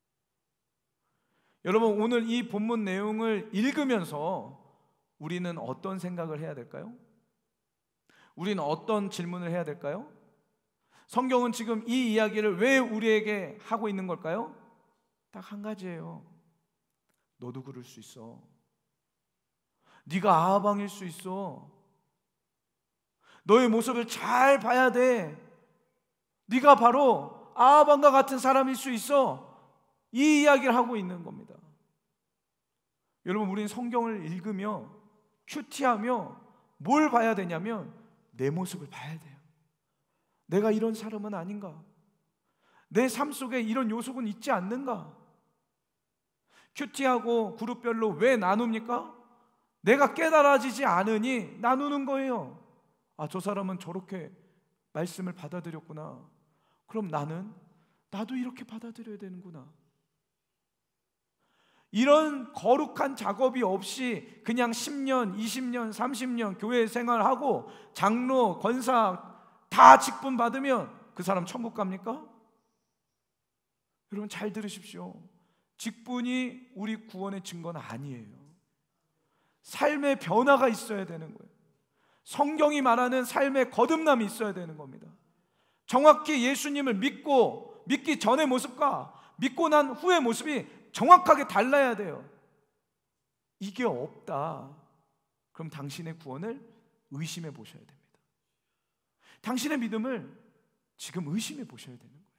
여러분, 오늘 이 본문 내용을 읽으면서 우리는 어떤 생각을 해야 될까요? 우리는 어떤 질문을 해야 될까요? 성경은 지금 이 이야기를 왜 우리에게 하고 있는 걸까요? 딱 한 가지예요. 너도 그럴 수 있어. 네가 아합 왕일 수 있어. 너의 모습을 잘 봐야 돼. 네가 바로 아합 왕과 같은 사람일 수 있어. 이 이야기를 하고 있는 겁니다. 여러분, 우리는 성경을 읽으며 큐티하며 뭘 봐야 되냐면 내 모습을 봐야 돼요. 내가 이런 사람은 아닌가? 내 삶 속에 이런 요소는 있지 않는가? 큐티하고 그룹별로 왜 나눕니까? 내가 깨달아지지 않으니 나누는 거예요. 아, 저 사람은 저렇게 말씀을 받아들였구나. 그럼 나는 나도 이렇게 받아들여야 되는구나. 이런 거룩한 작업이 없이 그냥 십 년, 이십 년, 삼십 년 교회 생활하고 장로, 권사 다 직분 받으면 그 사람 천국 갑니까? 여러분 잘 들으십시오. 직분이 우리 구원의 증거는 아니에요. 삶의 변화가 있어야 되는 거예요. 성경이 말하는 삶의 거듭남이 있어야 되는 겁니다. 정확히 예수님을 믿고 믿기 전의 모습과 믿고 난 후의 모습이 정확하게 달라야 돼요. 이게 없다. 그럼 당신의 구원을 의심해 보셔야 됩니다. 당신의 믿음을 지금 의심해 보셔야 되는 거예요.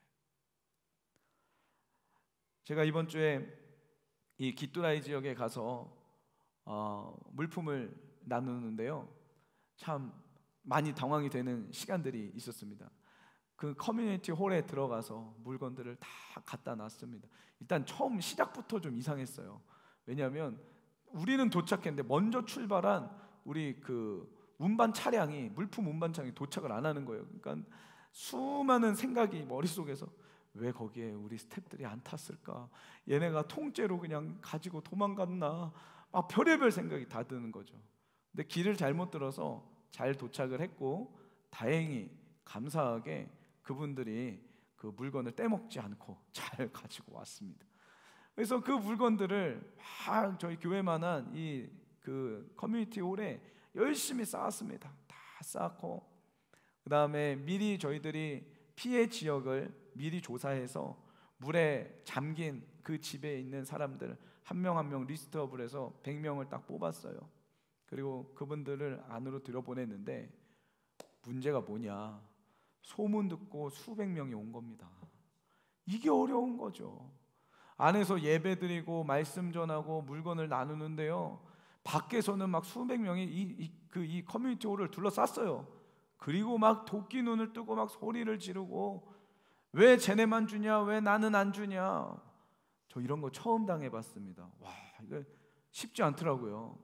제가 이번 주에 이 기뚜라이 지역에 가서 어, 물품을 나누는데요, 참 많이 당황이 되는 시간들이 있었습니다. 그 커뮤니티 홀에 들어가서 물건들을 다 갖다 놨습니다. 일단 처음 시작부터 좀 이상했어요. 왜냐하면 우리는 도착했는데 먼저 출발한 우리 그 운반 차량이, 물품 운반 차량이 도착을 안 하는 거예요. 그러니까 수많은 생각이 머릿속에서, 왜 거기에 우리 스태프들이 안 탔을까? 얘네가 통째로 그냥 가지고 도망갔나? 막 별의별 생각이 다 드는 거죠. 근데 길을 잘못 들어서 잘 도착을 했고, 다행히 감사하게 그분들이 그 물건을 떼먹지 않고 잘 가지고 왔습니다. 그래서 그 물건들을 막 저희 교회만한 이 그 커뮤니티 홀에 열심히 쌓았습니다. 다 쌓고, 그 다음에 미리 저희들이 피해 지역을 미리 조사해서 물에 잠긴 그 집에 있는 사람들 한 명 한 명 리스트업을 해서 백 명을 딱 뽑았어요. 그리고 그분들을 안으로 들여보냈는데, 문제가 뭐냐, 소문 듣고 수백 명이 온 겁니다. 이게 어려운 거죠. 안에서 예배 드리고 말씀 전하고 물건을 나누는데요, 밖에서는 막 수백 명이 이, 이, 그, 이 커뮤니티 홀을 둘러쌌어요. 그리고 막 도끼 눈을 뜨고 막 소리를 지르고, 왜 쟤네만 주냐, 왜 나는 안 주냐. 저 이런 거 처음 당해봤습니다. 와, 이거 쉽지 않더라고요.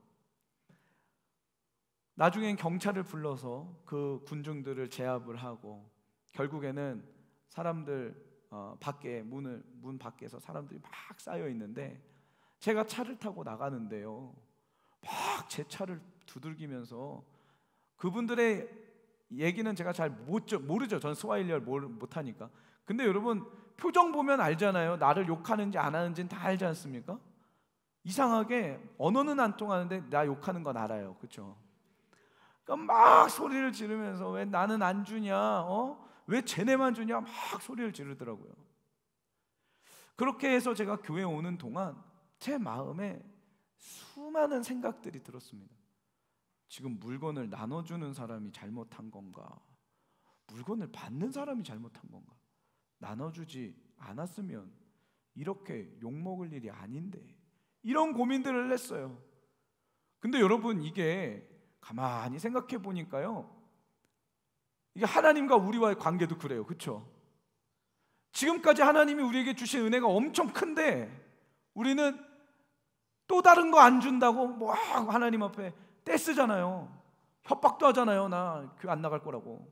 나중엔 경찰을 불러서 그 군중들을 제압을 하고, 결국에는 사람들 어, 밖에 문을 문 밖에서 사람들이 막 쌓여 있는데, 제가 차를 타고 나가는데요, 막 제 차를 두들기면서, 그분들의 얘기는 제가 잘 못, 모르죠. 전 스와힐리어를 못하니까. 근데 여러분 표정 보면 알잖아요. 나를 욕하는지 안 하는지는 다 알지 않습니까? 이상하게 언어는 안 통하는데 나 욕하는 건 알아요. 그렇죠? 그러니까 막 소리를 지르면서, 왜 나는 안 주냐, 어? 왜 쟤네만 주냐, 막 소리를 지르더라고요. 그렇게 해서 제가 교회에 오는 동안 제 마음에 수많은 생각들이 들었습니다. 지금 물건을 나눠주는 사람이 잘못한 건가? 물건을 받는 사람이 잘못한 건가? 나눠주지 않았으면 이렇게 욕먹을 일이 아닌데, 이런 고민들을 했어요. 근데 여러분, 이게 가만히 생각해 보니까요, 이게 하나님과 우리와의 관계도 그래요. 그렇죠? 지금까지 하나님이 우리에게 주신 은혜가 엄청 큰데, 우리는 또 다른 거 안 준다고 뭐 하나님 앞에 떼쓰잖아요. 협박도 하잖아요. 나 교회 안 나갈 거라고.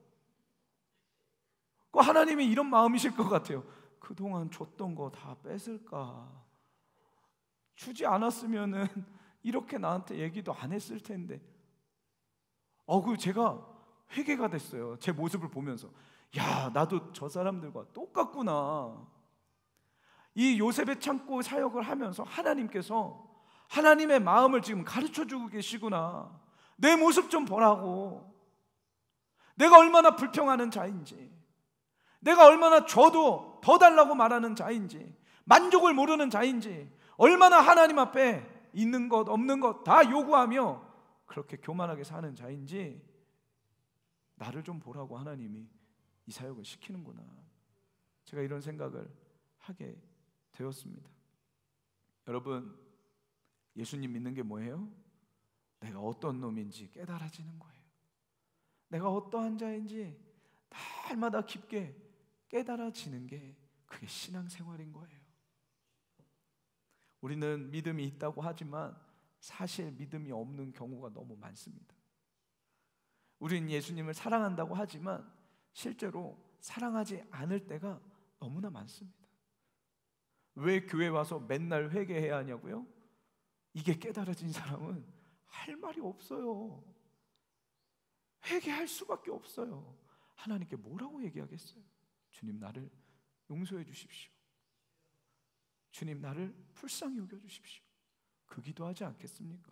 그 하나님이 이런 마음이실 것 같아요. 그동안 줬던 거 다 뺏을까? 주지 않았으면은 이렇게 나한테 얘기도 안 했을 텐데. 어, 그 제가 회개가 됐어요. 제 모습을 보면서, 야, 나도 저 사람들과 똑같구나. 이 요셉의 창고 사역을 하면서 하나님께서 하나님의 마음을 지금 가르쳐주고 계시구나. 내 모습 좀 보라고. 내가 얼마나 불평하는 자인지, 내가 얼마나 줘도 더 달라고 말하는 자인지, 만족을 모르는 자인지, 얼마나 하나님 앞에 있는 것 없는 것 다 요구하며 그렇게 교만하게 사는 자인지, 나를 좀 보라고 하나님이 이 사역을 시키는구나. 제가 이런 생각을 하게 되었습니다. 여러분, 예수님 믿는 게 뭐예요? 내가 어떤 놈인지 깨달아지는 거예요. 내가 어떠한 자인지 날마다 깊게 깨달아지는 게 그게 신앙생활인 거예요. 우리는 믿음이 있다고 하지만 사실 믿음이 없는 경우가 너무 많습니다. 우리는 예수님을 사랑한다고 하지만 실제로 사랑하지 않을 때가 너무나 많습니다. 왜 교회 와서 맨날 회개해야 하냐고요? 이게 깨달아진 사람은 할 말이 없어요. 회개할 수밖에 없어요. 하나님께 뭐라고 얘기하겠어요? 주님, 나를 용서해 주십시오. 주님, 나를 불쌍히 여겨 주십시오. 그 기도하지 않겠습니까?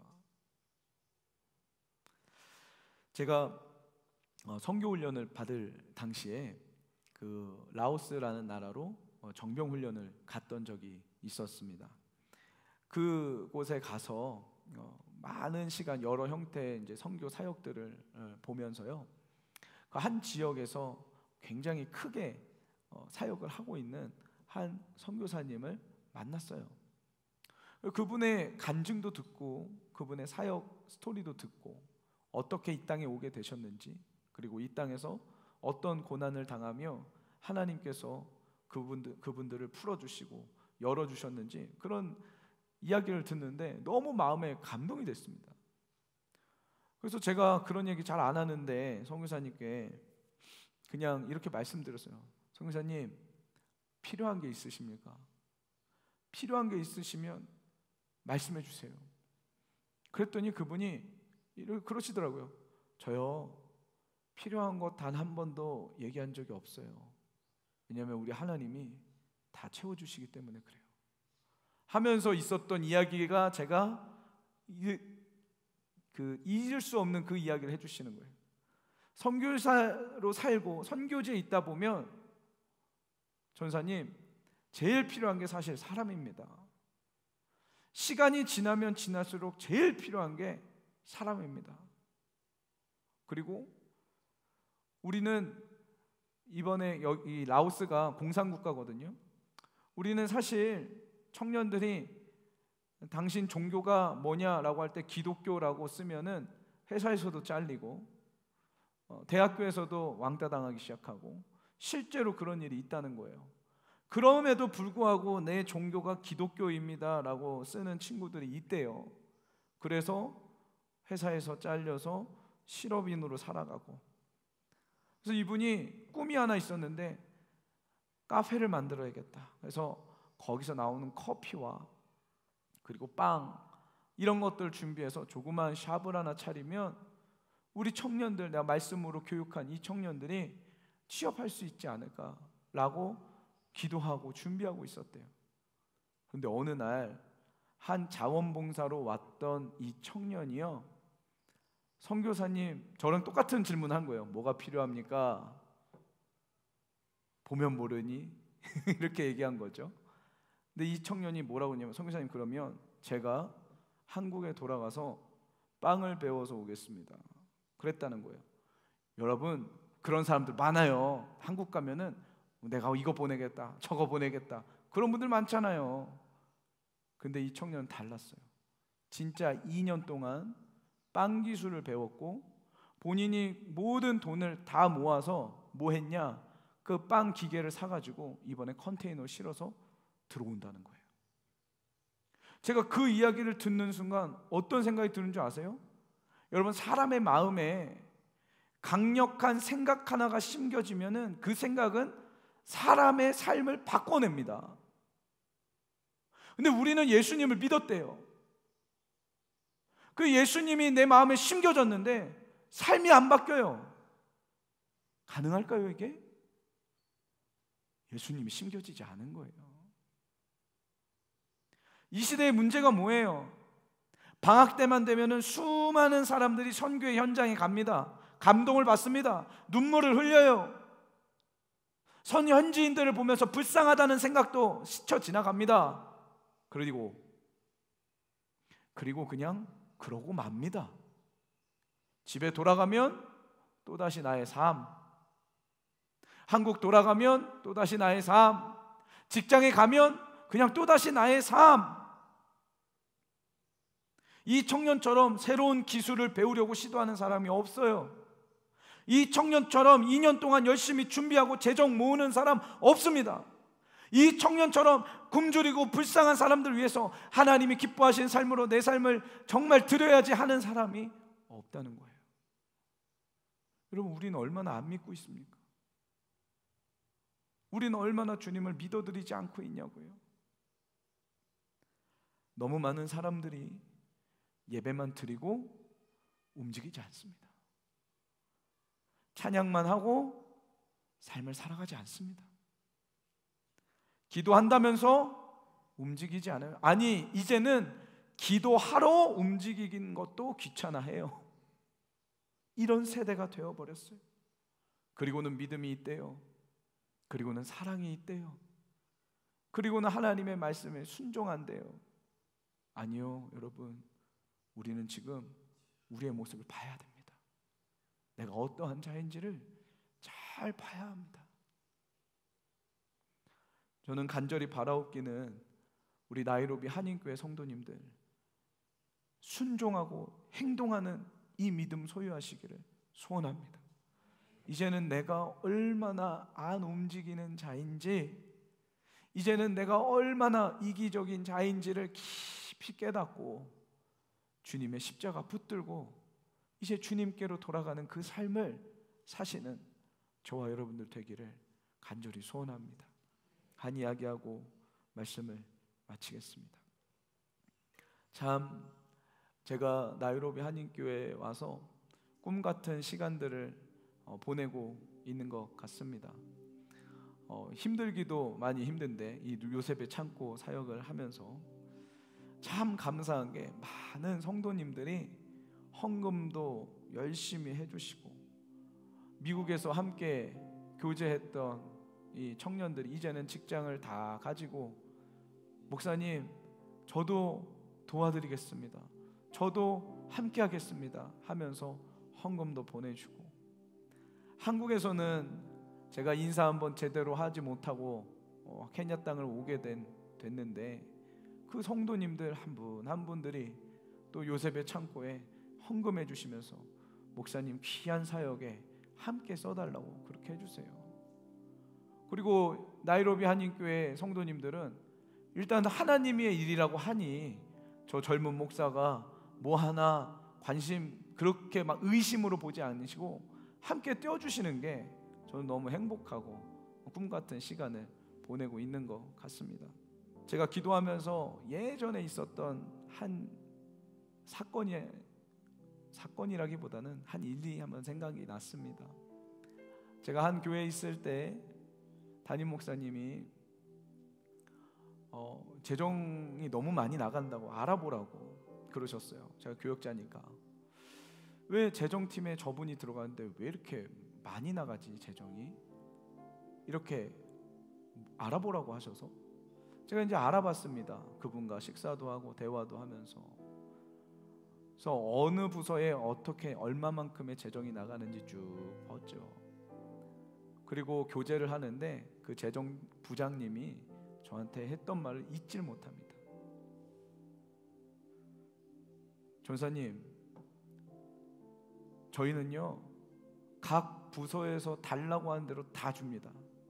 제가 선교 훈련을 받을 당시에 그 라오스라는 나라로 정병 훈련을 갔던 적이 있었습니다. 그곳에 가서 많은 시간 여러 형태의 이제 선교 사역들을 보면서요, 그 한 지역에서 굉장히 크게 사역을 하고 있는 한 선교사님을 만났어요. 그분의 간증도 듣고 그분의 사역 스토리도 듣고 어떻게 이 땅에 오게 되셨는지, 그리고 이 땅에서 어떤 고난을 당하며 하나님께서 그분들, 그분들을 풀어주시고 열어주셨는지, 그런 이야기를 듣는데 너무 마음에 감동이 됐습니다. 그래서 제가 그런 얘기 잘 안 하는데 선교사님께 그냥 이렇게 말씀드렸어요. 선교사님, 필요한 게 있으십니까? 필요한 게 있으시면 말씀해 주세요. 그랬더니 그분이 그러시더라고요. 저요, 필요한 것 단 한 번도 얘기한 적이 없어요. 왜냐하면 우리 하나님이 다 채워주시기 때문에 그래요 하면서 있었던 이야기가, 제가 이, 그 잊을 수 없는 그 이야기를 해주시는 거예요. 선교사로 살고 선교지에 있다 보면 전사님, 제일 필요한 게 사실 사람입니다. 시간이 지나면 지날수록 제일 필요한 게 사람입니다. 그리고 우리는 이번에 여기 라오스가 공산국가거든요. 우리는 사실 청년들이 당신 종교가 뭐냐라고 할 때 기독교라고 쓰면은 회사에서도 잘리고 어, 대학교에서도 왕따 당하기 시작하고 실제로 그런 일이 있다는 거예요. 그럼에도 불구하고 내 종교가 기독교입니다라고 쓰는 친구들이 있대요. 그래서 회사에서 잘려서 실업인으로 살아가고, 그래서 이분이 꿈이 하나 있었는데 카페를 만들어야겠다. 그래서 거기서 나오는 커피와 그리고 빵 이런 것들 준비해서 조그만 샵을 하나 차리면 우리 청년들, 내가 말씀으로 교육한 이 청년들이 취업할 수 있지 않을까라고 기도하고 준비하고 있었대요. 그런데 어느 날 한 자원봉사로 왔던 이 청년이요, 선교사님, 저랑 똑같은 질문한 거예요. 뭐가 필요합니까? 보면 모르니? 이렇게 얘기한 거죠. 근데 이 청년이 뭐라고 했냐면, 선교사님, 그러면 제가 한국에 돌아가서 빵을 배워서 오겠습니다. 그랬다는 거예요. 여러분, 그런 사람들 많아요. 한국 가면은 내가 이거 보내겠다, 저거 보내겠다, 그런 분들 많잖아요. 근데 이 청년은 달랐어요. 진짜 이 년 동안 빵 기술을 배웠고 본인이 모든 돈을 다 모아서 뭐 했냐, 그 빵 기계를 사가지고 이번에 컨테이너를 실어서 들어온다는 거예요. 제가 그 이야기를 듣는 순간 어떤 생각이 드는 줄 아세요? 여러분, 사람의 마음에 강력한 생각 하나가 심겨지면은 그 생각은 사람의 삶을 바꿔냅니다. 근데 우리는 예수님을 믿었대요. 그 예수님이 내 마음에 심겨졌는데 삶이 안 바뀌어요. 가능할까요, 이게? 예수님이 심겨지지 않은 거예요. 이 시대의 문제가 뭐예요? 방학 때만 되면은 수많은 사람들이 선교의 현장에 갑니다. 감동을 받습니다. 눈물을 흘려요. 선 현지인들을 보면서 불쌍하다는 생각도 스쳐 지나갑니다. 그리고 그리고 그냥 그러고 맙니다. 집에 돌아가면 또다시 나의 삶, 한국 돌아가면 또다시 나의 삶, 직장에 가면 그냥 또다시 나의 삶. 이 청년처럼 새로운 기술을 배우려고 시도하는 사람이 없어요. 이 청년처럼 이 년 동안 열심히 준비하고 재정 모으는 사람 없습니다. 이 청년처럼 굶주리고 불쌍한 사람들 위해서 하나님이 기뻐하신 삶으로 내 삶을 정말 드려야지 하는 사람이 없다는 거예요. 여러분, 우리는 얼마나 안 믿고 있습니까? 우리는 얼마나 주님을 믿어드리지 않고 있냐고요. 너무 많은 사람들이 예배만 드리고 움직이지 않습니다. 찬양만 하고 삶을 살아가지 않습니다. 기도한다면서 움직이지 않아요. 아니, 이제는 기도하러 움직이는 것도 귀찮아해요. 이런 세대가 되어버렸어요. 그리고는 믿음이 있대요. 그리고는 사랑이 있대요. 그리고는 하나님의 말씀에 순종한대요. 아니요, 여러분, 우리는 지금 우리의 모습을 봐야 됩니다. 내가 어떠한 자인지를 잘 봐야 합니다. 저는 간절히 바라옵기는 우리 나이로비 한인교회 성도님들 순종하고 행동하는 이 믿음 소유하시기를 소원합니다. 이제는 내가 얼마나 안 움직이는 자인지, 이제는 내가 얼마나 이기적인 자인지를 깊이 깨닫고 주님의 십자가 붙들고 이제 주님께로 돌아가는 그 삶을 사시는 저와 여러분들 되기를 간절히 소원합니다. 한 이야기하고 말씀을 마치겠습니다. 참 제가 나이로비 한인교회에 와서 꿈같은 시간들을 어, 보내고 있는 것 같습니다. 어, 힘들기도 많이 힘든데 이 요셉의 창고 사역을 하면서 참 감사한 게 많은 성도님들이 헌금도 열심히 해주시고, 미국에서 함께 교제했던 이 청년들이 이제는 직장을 다 가지고 목사님 저도 도와드리겠습니다, 저도 함께 하겠습니다 하면서 헌금도 보내주고, 한국에서는 제가 인사 한번 제대로 하지 못하고 어, 케냐 땅을 오게 된, 됐는데 그 성도님들 한 분 한 분들이 또 요셉의 창고에 헌금해 주시면서 목사님 귀한 사역에 함께 써달라고 그렇게 해주세요. 그리고 나이로비 한인교회 성도님들은 일단 하나님의 일이라고 하니 저 젊은 목사가 뭐 하나 관심 그렇게 막 의심으로 보지 않으시고 함께 떼어주시는 게 저는 너무 행복하고 꿈같은 시간을 보내고 있는 것 같습니다. 제가 기도하면서 예전에 있었던 한 사건이 사건이라기보다는 한 일이 한번 생각이 났습니다. 제가 한 교회에 있을 때 담임 목사님이 어, 재정이 너무 많이 나간다고 알아보라고 그러셨어요. 제가 교역자니까 왜 재정팀에 저분이 들어가는데 왜 이렇게 많이 나가지 재정이, 이렇게 알아보라고 하셔서 제가 이제 알아봤습니다. 그분과 식사도 하고 대화도 하면서. 그래서 어느 부서에 어떻게 얼마만큼의 재정이 나가는지 쭉 봤죠. 그리고 교제를 하는데 그 재정 부장님이 저한테 했던 말을 잊질 못합니다. 전사님, 저희는요 각 부서에서 달라고 하는 대로 다 줍니다.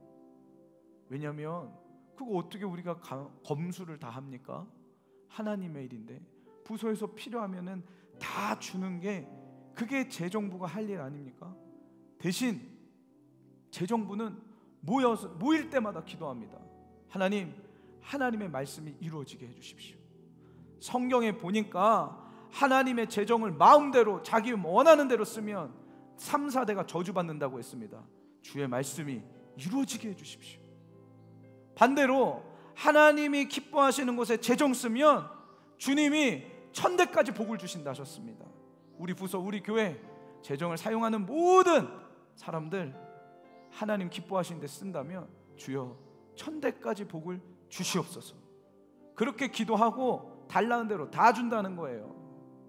왜냐하면 그거 어떻게 우리가 검수를 다 합니까? 하나님의 일인데 부서에서 필요하면은 다 주는 게 그게 재정부가 할 일 아닙니까? 대신 재정부는 모여서 모일 때마다 기도합니다. 하나님, 하나님의 말씀이 이루어지게 해주십시오. 성경에 보니까 하나님의 재정을 마음대로 자기 원하는 대로 쓰면 삼, 사대가 저주받는다고 했습니다. 주의 말씀이 이루어지게 해주십시오. 반대로 하나님이 기뻐하시는 곳에 재정 쓰면 주님이 천대까지 복을 주신다 하셨습니다. 우리 부서, 우리 교회 재정을 사용하는 모든 사람들 하나님 기뻐하시는 데 쓴다면 주여 천대까지 복을 주시옵소서. 그렇게 기도하고 달라는 대로 다 준다는 거예요.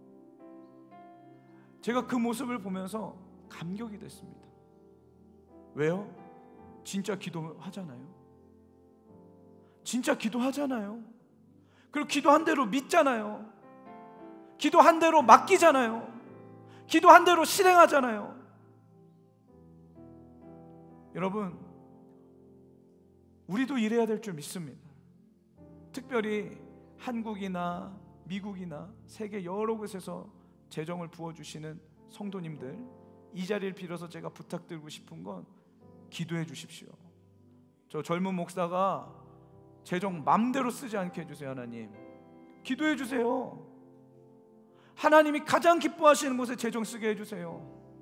제가 그 모습을 보면서 감격이 됐습니다. 왜요? 진짜 기도하잖아요. 진짜 기도하잖아요. 그리고 기도한 대로 믿잖아요. 기도한 대로 맡기잖아요. 기도한 대로 실행하잖아요. 여러분, 우리도 일해야 될 줄 믿습니다. 특별히 한국이나 미국이나 세계 여러 곳에서 재정을 부어주시는 성도님들, 이 자리를 빌어서 제가 부탁드리고 싶은 건 기도해 주십시오. 저 젊은 목사가 재정 맘대로 쓰지 않게 해주세요. 하나님, 기도해 주세요. 하나님이 가장 기뻐하시는 곳에 재정 쓰게 해주세요.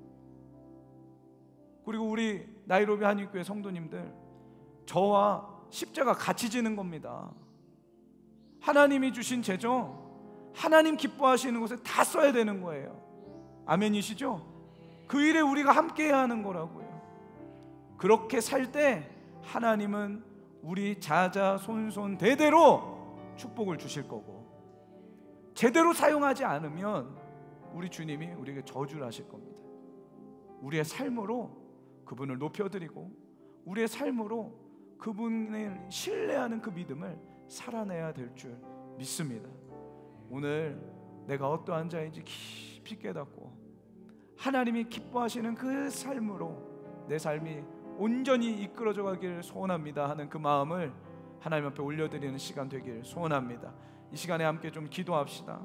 그리고 우리 나이로비 한인교회 성도님들, 저와 십자가 같이 지는 겁니다. 하나님이 주신 재정, 하나님 기뻐하시는 곳에 다 써야 되는 거예요. 아멘이시죠? 그 일에 우리가 함께 해야 하는 거라고요. 그렇게 살 때 하나님은 우리 자자손손 대대로 축복을 주실 거고, 제대로 사용하지 않으면 우리 주님이 우리에게 저주를 하실 겁니다. 우리의 삶으로 그분을 높여드리고, 우리의 삶으로 그분을 신뢰하는 그 믿음을 살아내야 될 줄 믿습니다. 오늘 내가 어떠한 자인지 깊이 깨닫고 하나님이 기뻐하시는 그 삶으로 내 삶이 온전히 이끌어져 가기를 소원합니다 하는 그 마음을 하나님 앞에 올려드리는 시간 되길 소원합니다. 이 시간에 함께 좀 기도합시다.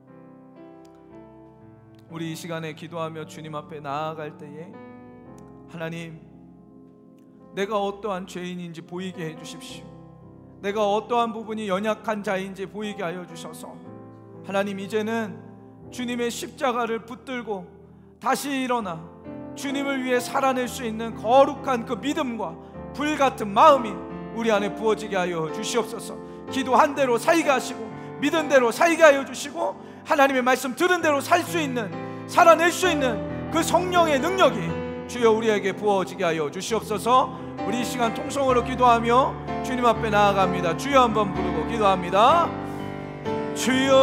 우리 이 시간에 기도하며 주님 앞에 나아갈 때에 하나님, 내가 어떠한 죄인인지 보이게 해주십시오. 내가 어떠한 부분이 연약한 자인지 보이게 하여 주셔서 하나님, 이제는 주님의 십자가를 붙들고 다시 일어나 주님을 위해 살아낼 수 있는 거룩한 그 믿음과 불같은 마음이 우리 안에 부어지게 하여 주시옵소서. 기도한 대로 살게 하시고, 믿은 대로 살게 하여 주시고, 하나님의 말씀 들은 대로 살 수 있는, 살아낼 수 있는 그 성령의 능력이 주여 우리에게 부어지게 하여 주시옵소서. 우리 이 시간 통성으로 기도하며 주님 앞에 나아갑니다. 주여 한번 부르고 기도합니다. 주여,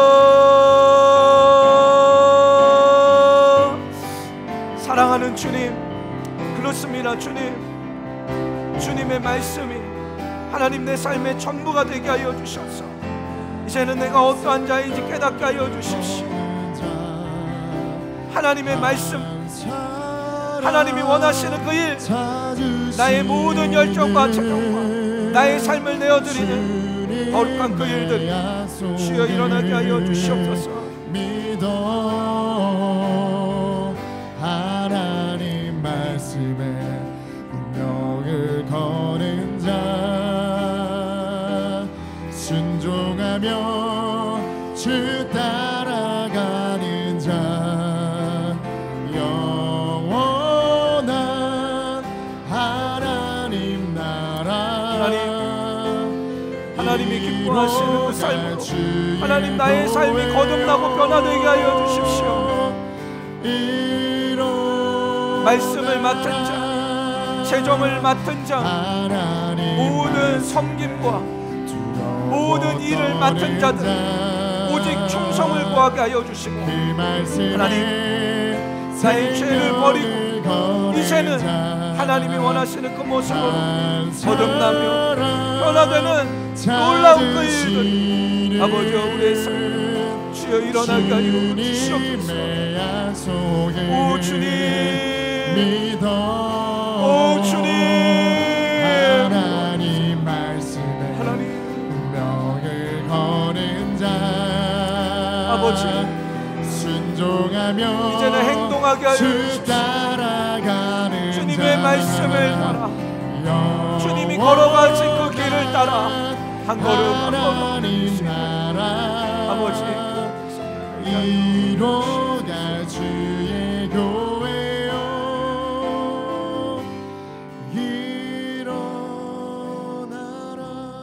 사랑하는 주님, 그렇습니다. 주님, 주님의 말씀이 하나님 내 삶의 전부가 되게 하여 주셔서 이제는 내가 어떠한 자인지 깨닫게 하여 주십시오. 하나님의 말씀, 하나님이 원하시는 그 일, 나의 모든 열정과 재정과 나의 삶을 내어드리는 거룩한 그 일들이 주여 일어나게 하여 주시옵소서. 믿어 하나님 말씀에 운명을 거는 자, 순종하며 주 따라가는 자, 영원한 하나님 나라. 하나님, 하나님이 기뻐하시는 그 삶으로 하나님, 나의 삶이 거듭나고 변화되게 하여 주십시오. 말씀을 맡은 자, 재정을 맡은 자, 모든 섬김과 모든 일을 맡은 자들 오직 충성을 구하게 하여 주시고, 하나님, 나의 죄를 버리고 이제는 하나님이 원하시는 그 모습으로 거듭나며 변화되는 놀라운 그 일들 아버지와 우리의 삶 주여 일어나게 하여 주시옵소서. 오 주님, 오 주님, 하나님 말씀에 하나님, 운명을 거는 자, 아버지, 순종하며 이제는 행동하게 하여 주십시오. 주님의 말씀을 따라, 주님이 걸어가신 그 길을 따라 한 걸음 한 걸음 아버지 이로가 주의 교회요 일어나라.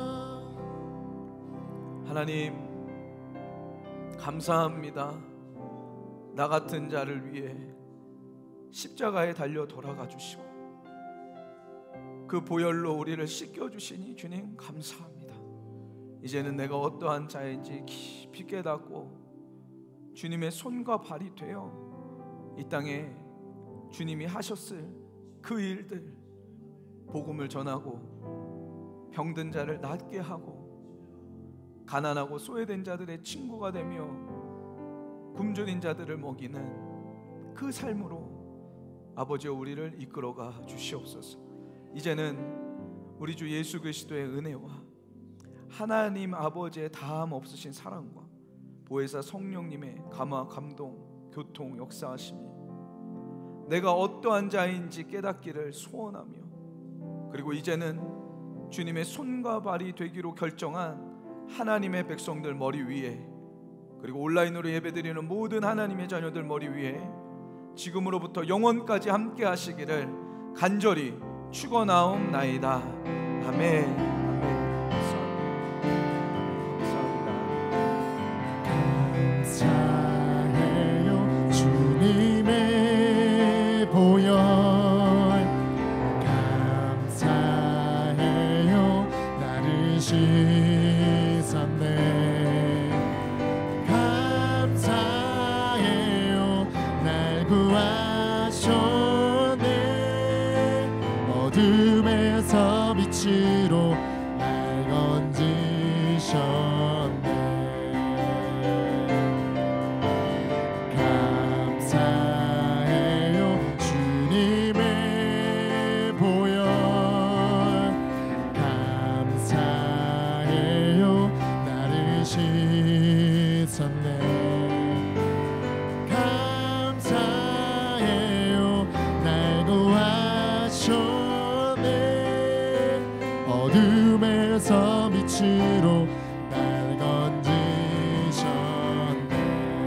하나님 감사합니다. 나 같은 자를 위해 십자가에 달려 돌아가 주시고 그 보혈로 우리를 씻겨주시니 주님 감사합니다. 이제는 내가 어떠한 자인지 깊이 깨닫고 주님의 손과 발이 되어 이 땅에 주님이 하셨을 그 일들, 복음을 전하고 병든 자를 낫게 하고 가난하고 소외된 자들의 친구가 되며 굶주린 자들을 먹이는 그 삶으로 아버지여 우리를 이끌어가 주시옵소서. 이제는 우리 주 예수 그리스도의 은혜와 하나님 아버지의 다함 없으신 사랑과 보혜사 성령님의 감화, 감동, 교통, 역사하심이 내가 어떠한 자인지 깨닫기를 소원하며, 그리고 이제는 주님의 손과 발이 되기로 결정한 하나님의 백성들 머리 위에, 그리고 온라인으로 예배드리는 모든 하나님의 자녀들 머리 위에 지금으로부터 영원까지 함께 하시기를 간절히 축원하옵나이다. 아멘. 감사해요 주님의 보혈, 감사해요 나를 씻었네, 감사해요 날 구하셨네, 어둠에서 빛으로 날 건지셨네. 감사해요 날 구하셨네, 어둠에서 빛으로 날 건지셨네,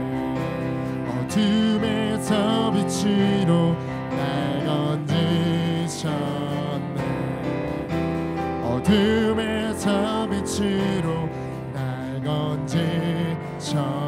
어둠에서 빛으로 날 건지셨네, 어둠에서 빛으로 날 건지셨네.